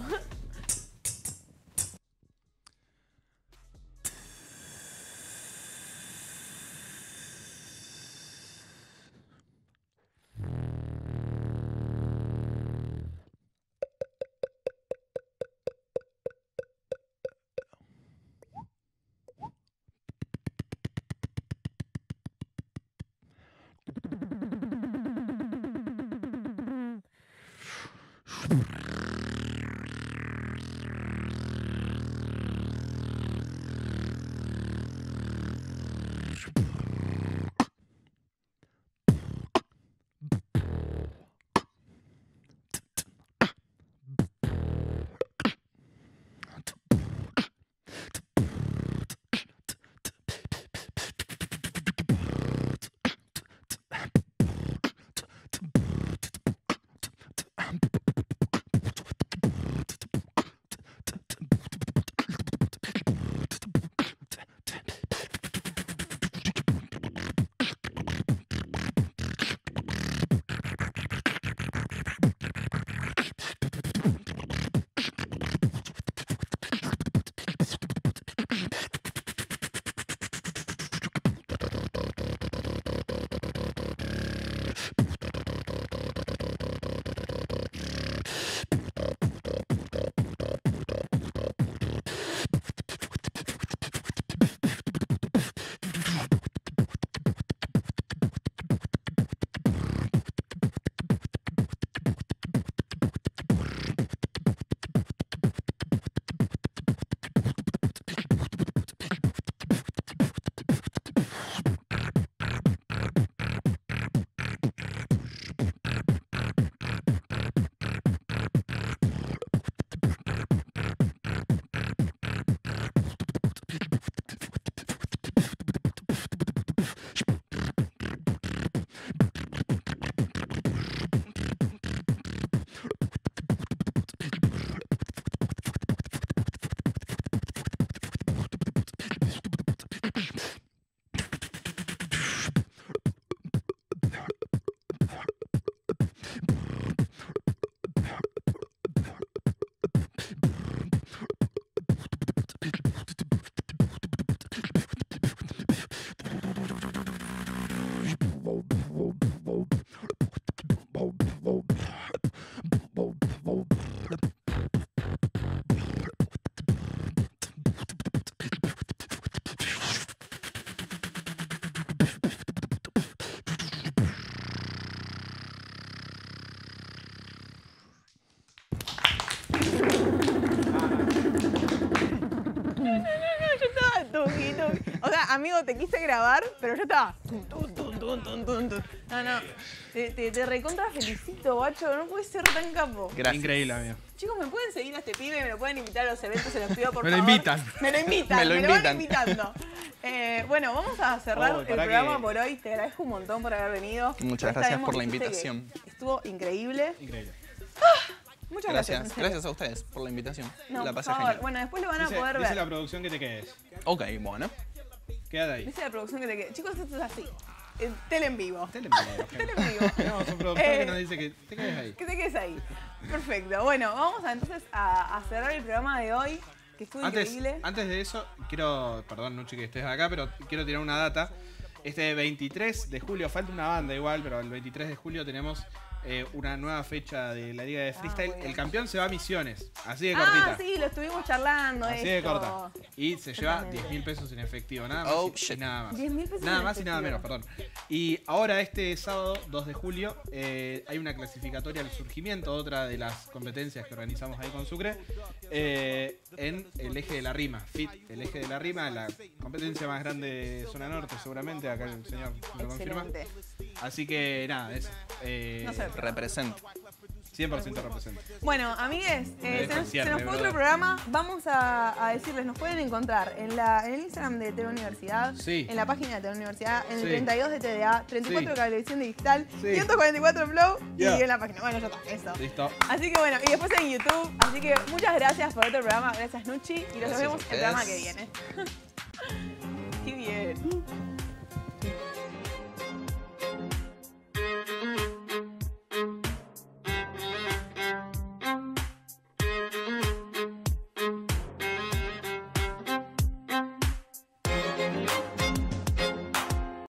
[SPEAKER 2] amigo, te quise grabar, pero yo estaba... Tun, tun, tun, tun, tun, tun, tun. No, no. Te, te, te recontra felicito, guacho. No puedes ser tan capo.
[SPEAKER 1] Gracias. Increíble, amigo.
[SPEAKER 2] Chicos, ¿me pueden seguir a este pibe? ¿Me lo pueden invitar a los eventos? Se los pido, por
[SPEAKER 1] Me
[SPEAKER 2] favor.
[SPEAKER 1] lo invitan.
[SPEAKER 2] Me lo invitan.
[SPEAKER 12] Me lo
[SPEAKER 2] me
[SPEAKER 12] invitan.
[SPEAKER 2] lo van invitando. Eh, bueno, vamos a cerrar
[SPEAKER 1] Oh,
[SPEAKER 2] el
[SPEAKER 1] pará
[SPEAKER 2] programa
[SPEAKER 1] que-
[SPEAKER 2] por hoy. Te agradezco un montón por haber venido.
[SPEAKER 12] Muchas
[SPEAKER 2] Esta
[SPEAKER 12] gracias
[SPEAKER 2] vez
[SPEAKER 12] por la
[SPEAKER 2] dijiste que
[SPEAKER 12] invitación.
[SPEAKER 2] Estuvo increíble.
[SPEAKER 1] Increíble.
[SPEAKER 2] Muchas gracias.
[SPEAKER 12] Gracias,
[SPEAKER 2] en serio.
[SPEAKER 12] gracias a ustedes por la invitación.
[SPEAKER 2] No,
[SPEAKER 12] la
[SPEAKER 2] por
[SPEAKER 12] pasé
[SPEAKER 2] favor.
[SPEAKER 12] genial.
[SPEAKER 2] Bueno, después lo van a
[SPEAKER 1] Dice,
[SPEAKER 2] poder
[SPEAKER 1] dice
[SPEAKER 2] ver.
[SPEAKER 1] la producción que te quedes.
[SPEAKER 12] Ok, bueno.
[SPEAKER 1] Quédate ahí.
[SPEAKER 2] Dice la producción que te quede. Chicos, esto es así. Eh, tele en vivo.
[SPEAKER 1] Tele en vivo,
[SPEAKER 2] Tele en vivo.
[SPEAKER 1] Tenemos un productor
[SPEAKER 2] Eh,
[SPEAKER 1] que nos dice que te quedes ahí.
[SPEAKER 2] Que te quedes ahí. Perfecto. Bueno, vamos a, entonces a, a cerrar el programa de hoy, que estuvo
[SPEAKER 1] Antes,
[SPEAKER 2] increíble.
[SPEAKER 1] antes de eso, quiero, perdón Nuchi que estés acá, pero quiero tirar una data. Este veintitrés de julio, falta una banda igual, pero el veintitrés de julio tenemos eh, una nueva fecha de la Liga de Freestyle.
[SPEAKER 2] muy bien.
[SPEAKER 1] El campeón se va a Misiones, así de
[SPEAKER 2] Ah,
[SPEAKER 1] cortita.
[SPEAKER 2] sí, lo estuvimos charlando.
[SPEAKER 1] Así de
[SPEAKER 2] esto.
[SPEAKER 1] corta. Y se lleva
[SPEAKER 2] Exactamente.
[SPEAKER 1] diez mil pesos en efectivo, nada más
[SPEAKER 12] Oh,
[SPEAKER 1] y,
[SPEAKER 12] shit.
[SPEAKER 1] y nada más.
[SPEAKER 2] diez mil pesos
[SPEAKER 1] Nada
[SPEAKER 2] en
[SPEAKER 1] más y nada menos,
[SPEAKER 2] efectivo.
[SPEAKER 1] perdón. Y ahora este sábado, dos de julio, eh, hay una clasificatoria al surgimiento, otra de las competencias que organizamos ahí con Sucre, eh, en el eje de la rima, F I T, el eje de la rima, la competencia más grande de zona norte seguramente, acá el señor lo confirma.
[SPEAKER 2] Excelente.
[SPEAKER 1] Así que nada, eso. Eh,
[SPEAKER 2] No sé.
[SPEAKER 12] Represento.
[SPEAKER 1] cien por ciento representa.
[SPEAKER 2] Bueno, amigues, eh,
[SPEAKER 1] Es
[SPEAKER 2] se, nos,
[SPEAKER 1] el cierre,
[SPEAKER 2] se nos fue
[SPEAKER 1] brother.
[SPEAKER 2] otro programa. Vamos a, a decirles, nos pueden encontrar en, la, en el Instagram de Tele Universidad,
[SPEAKER 1] Sí.
[SPEAKER 2] en la página de Tele Universidad, en el
[SPEAKER 1] Sí.
[SPEAKER 2] treinta y dos de T D A, treinta y cuatro
[SPEAKER 1] Sí.
[SPEAKER 2] de Cablevisión Digital,
[SPEAKER 1] Sí.
[SPEAKER 2] ciento cuarenta y cuatro Flow
[SPEAKER 1] Yeah.
[SPEAKER 2] y en la página. Bueno, ya está, eso.
[SPEAKER 1] Listo.
[SPEAKER 2] Así que bueno, y después en YouTube. Así que muchas gracias por otro programa. Gracias, Nuchi. Y nos
[SPEAKER 12] Gracias
[SPEAKER 2] vemos
[SPEAKER 12] a
[SPEAKER 2] el programa que
[SPEAKER 12] ustedes.
[SPEAKER 2] viene.